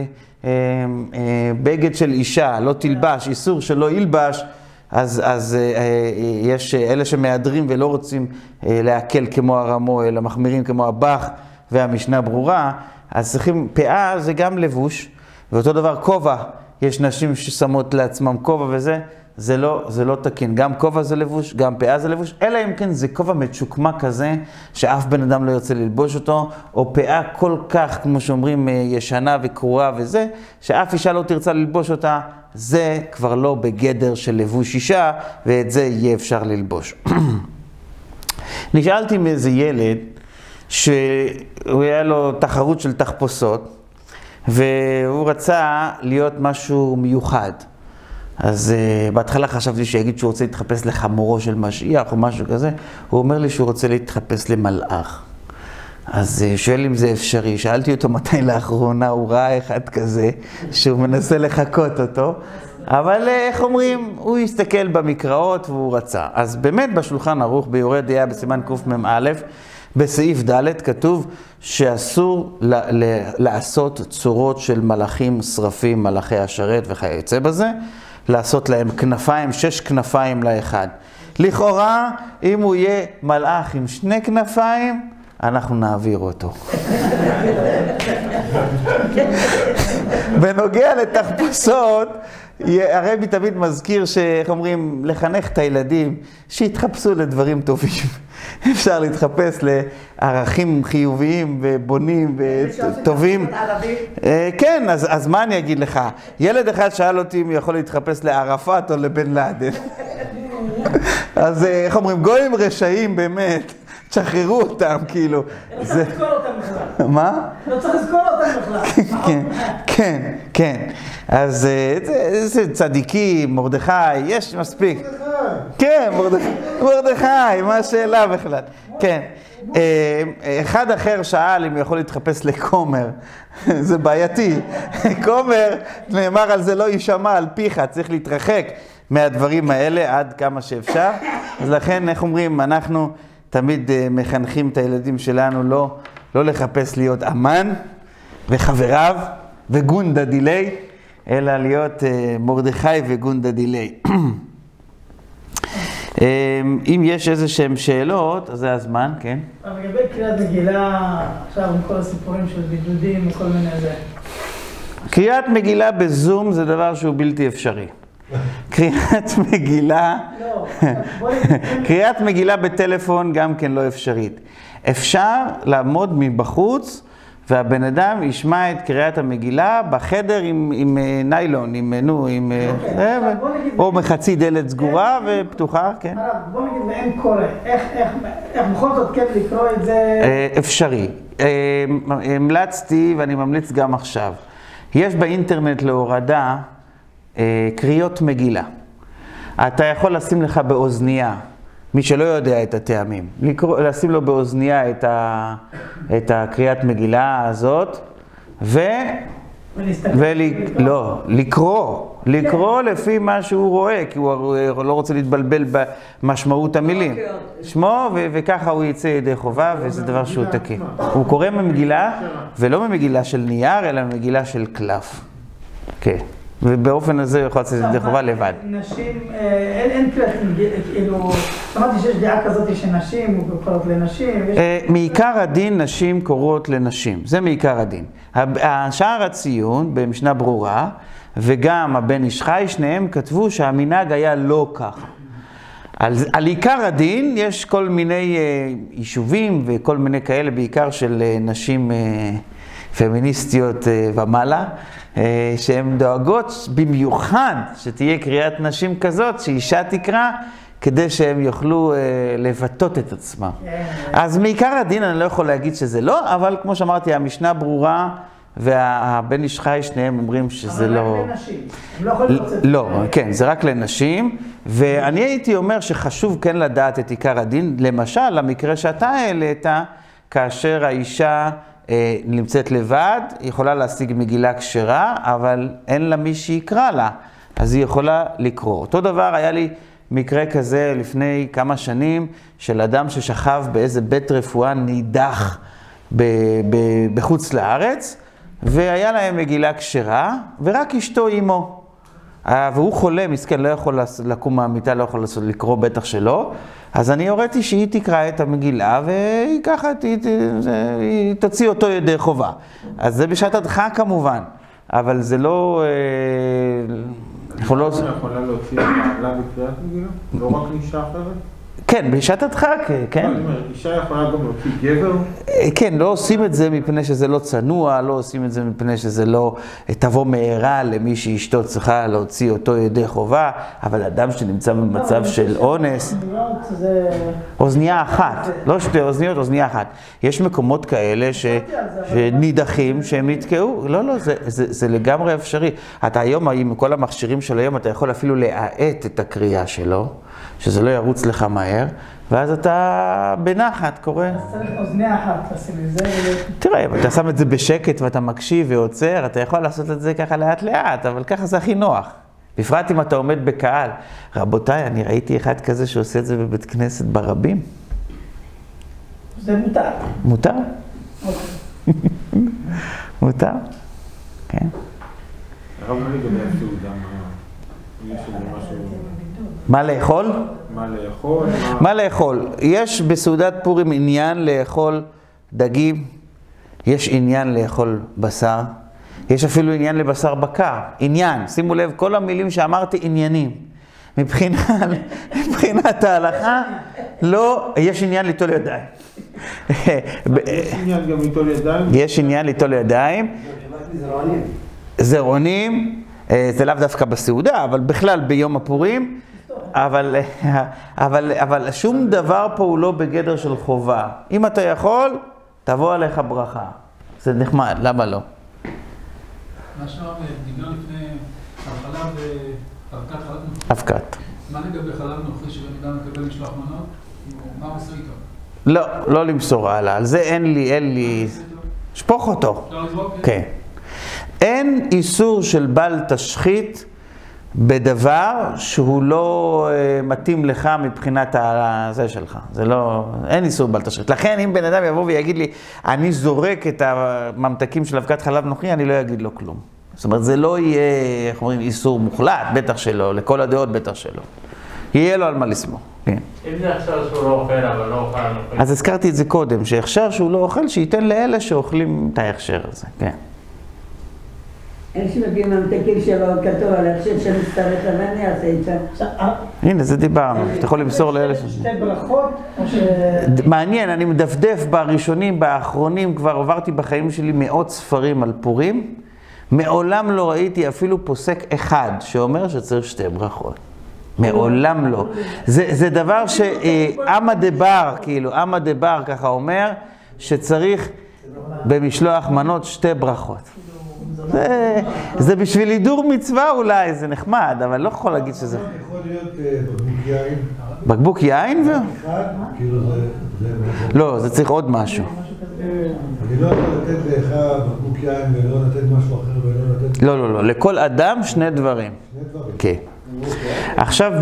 A: בגד של אישה, לא תלבש, איסור שלא ילבש, אז יש אלה שמהדרים ולא רוצים להקל כמו הרמו, אלא מחמירים כמו הבח והמשנה ברורה, אז צריכים, פאה זה גם לבוש, ואותו דבר כובע, יש נשים ששמות לעצמם כובע וזה, זה לא תקין, גם כובע זה לבוש, גם פאה זה לבוש, אלא אם כן זה כובע מצ'וקמה כזה, שאף בן אדם לא ירצה ללבוש אותו, או פאה כל כך, כמו שאומרים, ישנה וקרועה וזה, שאף אישה לא תרצה ללבוש אותה, זה כבר לא בגדר של לבוש אישה, ואת זה יהיה אפשר ללבוש. נשאלתי מאיזה ילד, שהוא היה לו תחרות של תחפושות, והוא רצה להיות משהו מיוחד. אז בהתחלה חשבתי שיגיד שהוא רוצה להתחפש לחמורו של משיח או משהו כזה, הוא אומר לי שהוא רוצה להתחפש למלאך. אז שואל אם זה אפשרי, שאלתי אותו מתי לאחרונה הוא ראה אחד כזה, שהוא מנסה לחכות אותו, אבל איך אומרים, הוא הסתכל במקראות והוא רצה. אז באמת בשולחן ערוך ביורה דעה בסימן קמ"א, בסעיף ד' כתוב שאסור לעשות צורות של מלאכים שרפים, מלאכי השרת וכיוצא בזה, לעשות להם כנפיים, 6 כנפיים לאחד. לכאורה, אם הוא יהיה מלאך עם 2 כנפיים, אנחנו נעביר אותו. בנוגע לתחפושות, הרבי תמיד מזכיר שאיך אומרים, לחנך את הילדים, שיתחפשו לדברים טובים. אפשר להתחפש לערכים חיוביים ובונים וטובים. כן, אז מה אני אגיד לך? ילד אחד שאל אותי אם הוא יכול להתחפש לערפאת או לבן לאדן. אז איך אומרים, גויים רשעים באמת. תשחררו אותם, כאילו.
D: לא צריך לזכור אותם בכלל.
A: מה?
D: לא צריך לזכור אותם בכלל.
A: כן, כן. אז זה צדיקים, מרדכי, יש מספיק. כן, מרדכי, מה השאלה בכלל? כן. אחד אחר שאל אם יכול להתחפש לכומר. זה בעייתי. כומר, נאמר על זה לא יישמע על פיך, צריך להתרחק מהדברים האלה עד כמה שאפשר. אז לכן, איך אומרים, אנחנו תמיד מחנכים את הילדים שלנו לא לחפש להיות אמן וחבריו וגונדה דילי, אלא להיות מרדכי וגונדה דילי. אם יש איזה שהם שאלות, אז זה הזמן, כן?
D: לגבי קריאת מגילה, עכשיו עם כל הסיפורים של בידודים וכל מיני זה.
A: קריאת מגילה בזום זה דבר שהוא בלתי אפשרי. קריאת מגילה, קריאת מגילה בטלפון גם כן לא אפשרית. אפשר לעמוד מבחוץ והבן אדם ישמע את קריאת המגילה בחדר עם ניילון, או מחצי דלת סגורה ופתוחה, כן.
D: בוא נגיד ואין קורא, איך בכל זאת כן לקרוא את זה?
A: אפשרי. המלצתי ואני ממליץ גם עכשיו. יש באינטרנט להורדה קריאות מגילה. אתה יכול לשים לך באוזנייה, מי שלא יודע את הטעמים, לשים לו באוזנייה את הקריאת מגילה הזאת, לקרוא לפי מה שהוא רואה, כי הוא לא רוצה להתבלבל במשמעות המילים. שמו, וככה הוא יצא ידי חובה, וזה דבר שהוא תקין. הוא קורא ממגילה, ולא ממגילה של נייר, אלא ממגילה של קלף. כן. ובאופן הזה הוא יכול לצאת ידי חובה לבד.
D: נשים, אין קריאת מגילה, כאילו, שמעתי שיש דעה כזאת שנשים קוראות לנשים.
A: מעיקר הדין נשים קוראות לנשים, זה מעיקר הדין. השער הציון במשנה ברורה, וגם הבן איש חי, שניהם כתבו שהמנהג היה לא ככה. על עיקר הדין יש כל מיני יישובים וכל מיני כאלה, בעיקר של נשים פמיניסטיות ומעלה, שהן דואגות במיוחד שתהיה קריאת נשים כזאת, שאישה תקרא, כדי שהם יוכלו לבטאות את עצמם. אז מעיקר הדין אני לא יכול להגיד שזה לא, אבל כמו שאמרתי, המשנה ברורה והבן איש חי, שניהם אומרים שזה לא...
D: אבל רק לנשים, הם לא יכולים לצאת.
A: לא, כן, זה רק לנשים, ואני הייתי אומר שחשוב כן לדעת את עיקר הדין, למשל, למקרה שאתה העלית, כאשר האישה נמצאת לבד, היא יכולה להשיג מגילה כשרה, אבל אין לה מי שיקרא לה, אז היא יכולה לקרוא. אותו דבר היה לי מקרה כזה לפני כמה שנים, של אדם ששכב באיזה בית רפואה נידח בחוץ לארץ, והיה להם מגילה כשרה, ורק אשתו אימו. והוא חולה, מסכן, לא יכול לקום מהמיטה, לא יכול לקרוא, בטח שלא. אז אני הוריתי שהיא תקרא את המגילה, והיא ככה, היא תוציא אותו ידי חובה. אז זה בשעת הדחק כמובן, אבל זה לא...
E: יכולה להוציא מעלה בקריאת מגילה? לא רק אישה אחרת?
A: כן, בשעת הדחק, כן.
E: אישה יכולה גם להוציא גבר?
A: כן, לא עושים את זה מפני שזה לא צנוע, לא עושים את זה מפני שזה לא תבוא מהרה למי שאשתו צריכה להוציא אותו ידי חובה, אבל אדם שנמצא במצב של אונס... אוזנייה אחת, לא שתי אוזניות, אוזנייה אחת. יש מקומות כאלה שנידחים שהם נתקעו, לא, זה לגמרי אפשרי. אתה היום, עם כל המכשירים של היום, אתה יכול אפילו להאט את הקריאה שלו, שזה לא ירוץ לך מהר, ואז אתה בנחת קורא.
D: אז צריך אוזניה אחת לשים את זה.
A: תראה, אם אתה שם את זה בשקט ואתה מקשיב ועוצר, אתה יכול לעשות את זה ככה לאט לאט, אבל ככה זה הכי נוח. בפרט אם אתה עומד בקהל. רבותיי, אני ראיתי אחד כזה שעושה את זה בבית כנסת ברבים.
D: זה מותר.
A: מותר? מותר, כן.
E: הרב, מה לגבי הסעודה? יש איזה משהו...
A: מה לאכול?
E: מה לאכול?
A: מה לאכול? יש בסעודת פורים עניין לאכול דגים, יש עניין לאכול בשר, יש אפילו עניין לבשר בקר, עניין, שימו לב, כל המילים שאמרתי עניינים. מבחינת ההלכה, לא, יש עניין ליטול ידיים.
E: יש עניין גם ליטול ידיים?
A: יש עניין ליטול ידיים. זרעונים, זה לאו דווקא בסעודה, אבל בכלל ביום הפורים, אבל שום דבר פה הוא לא בגדר של חובה. אם אתה יכול, תבוא עליך ברכה. זה נחמד, למה לא?
F: מה שאמר דיבר לפני החלב ואבקת חלב נוכרי.
A: אבקת.
F: מה לגבי חלב נוכרי שבן אדם מקבל משלוח מנות? מה עושה איתו?
A: לא, לא למסור הלאה. על זה אין לי... שפוך אותו.
F: אפשר לזרוק?
A: כן. אין איסור של בל תשחית בדבר שהוא לא מתאים לך מבחינת זה שלך. זה לא... אין איסור בל תשחית. לכן אם בן אדם יבוא ויגיד לי, אני זורק את הממתקים של אבקת חלב נוכרי, אני לא אגיד לו כלום. זאת אומרת, זה לא יהיה, איך אומרים, איסור מוחלט, בטח שלא, לכל הדעות בטח שלא. יהיה לו על מה לסמוך. כן.
G: אם זה הכשר שהוא לא אוכל, אבל לא אוכל הנוכרי.
A: אז הזכרתי את זה קודם, שהכשר שהוא לא אוכל, שייתן לאלה שאוכלים את ההכשר הזה. כן.
C: אין שמביאים ממתקים שלו כתוב על ההכשר שמצטרף למני, אז איתה.
A: הנה, זה דיברנו. אתה יכול למסור לאלה
D: שתי ברכות, או ש...
A: מעניין, אני מדפדף בראשונים, באחרונים, כבר עברתי בחיים שלי מאות ספרים על פורים. מעולם לא ראיתי אפילו פוסק אחד שאומר שצריך שתי ברכות. מעולם לא. זה דבר שאמה דבר, כאילו, אמה דבר ככה אומר, שצריך במשלוח מנות שתי ברכות. זה בשביל הידור מצווה אולי, זה נחמד, אבל לא יכול להגיד שזה...
B: יכול להיות בקבוק יין.
A: בקבוק יין?
B: אחד, כאילו זה...
A: לא, זה צריך עוד משהו.
B: אני לא יכול לתת לך בקבוק יין ולא לתת משהו אחר ולא לתת...
A: לא, לכל אדם שני דברים.
B: שני דברים.
A: כן. עכשיו,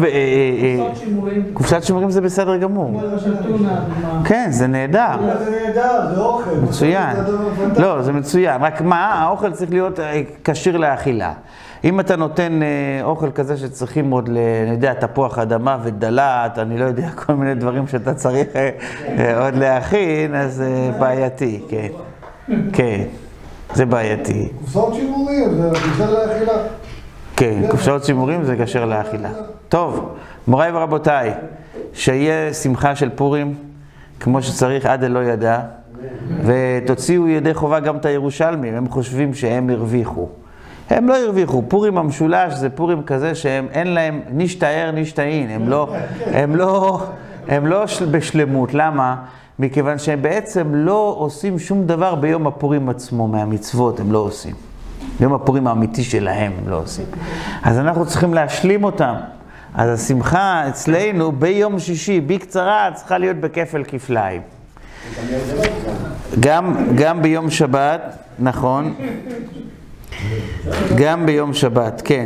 A: קופסת שימורים זה בסדר גמור. כן, זה נהדר.
B: זה נהדר, זה אוכל.
A: מצוין. לא, זה מצוין. רק מה, האוכל צריך להיות כשיר לאכילה. אם אתה נותן אוכל כזה שצריכים עוד, אני יודע, תפוח אדמה ודלת, אני לא יודע, כל מיני דברים שאתה צריך עוד להכין, אז זה בעייתי, כן. כן, זה בעייתי.
B: קופסאות שימורים, זה כשר לאכילה.
A: כן, קופסאות שימורים זה כשר לאכילה. טוב, מוריי ורבותיי, שיהיה שמחה של פורים, כמו שצריך עד אלא ידע, ותוציאו ידי חובה גם את הירושלמים, הם חושבים שהם הרוויחו. הם לא הרוויחו, פורים המשולש זה פורים כזה שהם אין להם נשתער נשתעין, הם לא בשלמות, למה? מכיוון שהם בעצם לא עושים שום דבר ביום הפורים עצמו, מהמצוות הם לא עושים. ביום הפורים האמיתי שלהם הם לא עושים. אז אנחנו צריכים להשלים אותם. אז השמחה אצלנו ביום שישי, בקצרה, צריכה להיות בכפל כפליים. גם ביום שבת, נכון. גם ביום שבת, כן.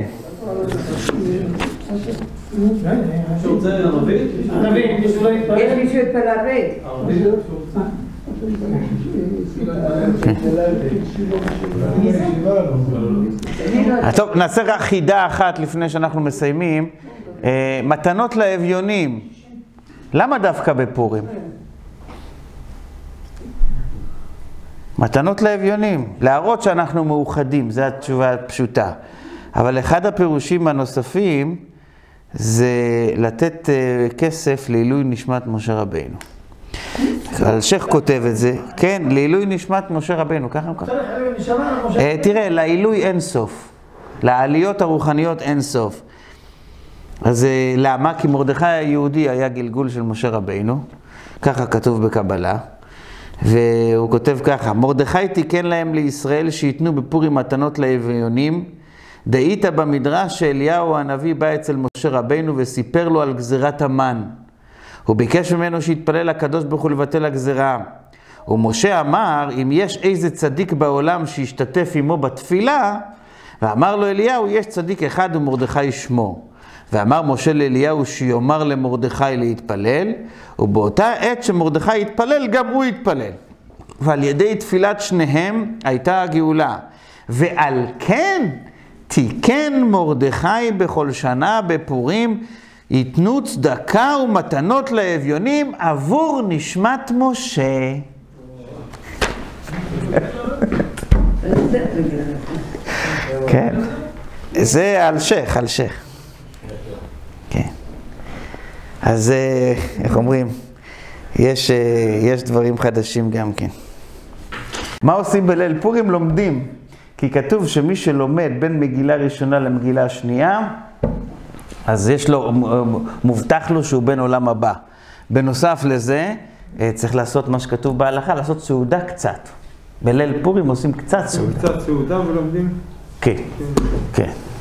C: יש מישהו יתפלל ערבית.
A: טוב, נעשה רק חידה אחת לפני שאנחנו מסיימים. מתנות לאביונים. למה דווקא בפורים? מתנות לאביונים. להראות שאנחנו מאוחדים, זו התשובה הפשוטה. אבל אחד הפירושים הנוספים זה לתת כסף לעילוי נשמת משה רבינו. אלשיך כותב את זה, כן, לעילוי נשמת משה רבינו, ככה הם ככה. תראה, לעילוי אין סוף, לעליות הרוחניות אין סוף. אז למה? כי מרדכי היהודי היה גלגול של משה רבינו, ככה כתוב בקבלה, והוא כותב ככה, מרדכי תיקן להם לישראל שיתנו בפורים מתנות לאביונים, דאית במדרש שאליהו הנביא בא אצל משה רבינו וסיפר לו על גזירת המן. הוא ביקש ממנו שיתפלל לקדוש ברוך הוא לבטל הגזירה. ומשה אמר, אם יש איזה צדיק בעולם שישתתף עמו בתפילה, ואמר לו אליהו, יש צדיק אחד ומרדכי שמו. ואמר משה לאליהו שיאמר למרדכי להתפלל, ובאותה עת שמרדכי יתפלל, גם הוא יתפלל. ועל ידי תפילת שניהם הייתה הגאולה. ועל כן תיקן מרדכי בכל שנה בפורים, ייתנו צדקה ומתנות לאביונים עבור נשמת משה. כן, זה אלשך, אלשך. כן. אז איך אומרים? יש דברים חדשים גם כן. מה עושים בליל פורים? לומדים. כי כתוב שמי שלומד בין מגילה ראשונה למגילה השנייה, אז יש לו, מובטח לו שהוא בן עולם הבא. בנוסף לזה, צריך לעשות מה שכתוב בהלכה, לעשות סעודה קצת. בליל פורים עושים קצת סעודה.
E: קצת סעודה ולומדים?
A: כן, כן.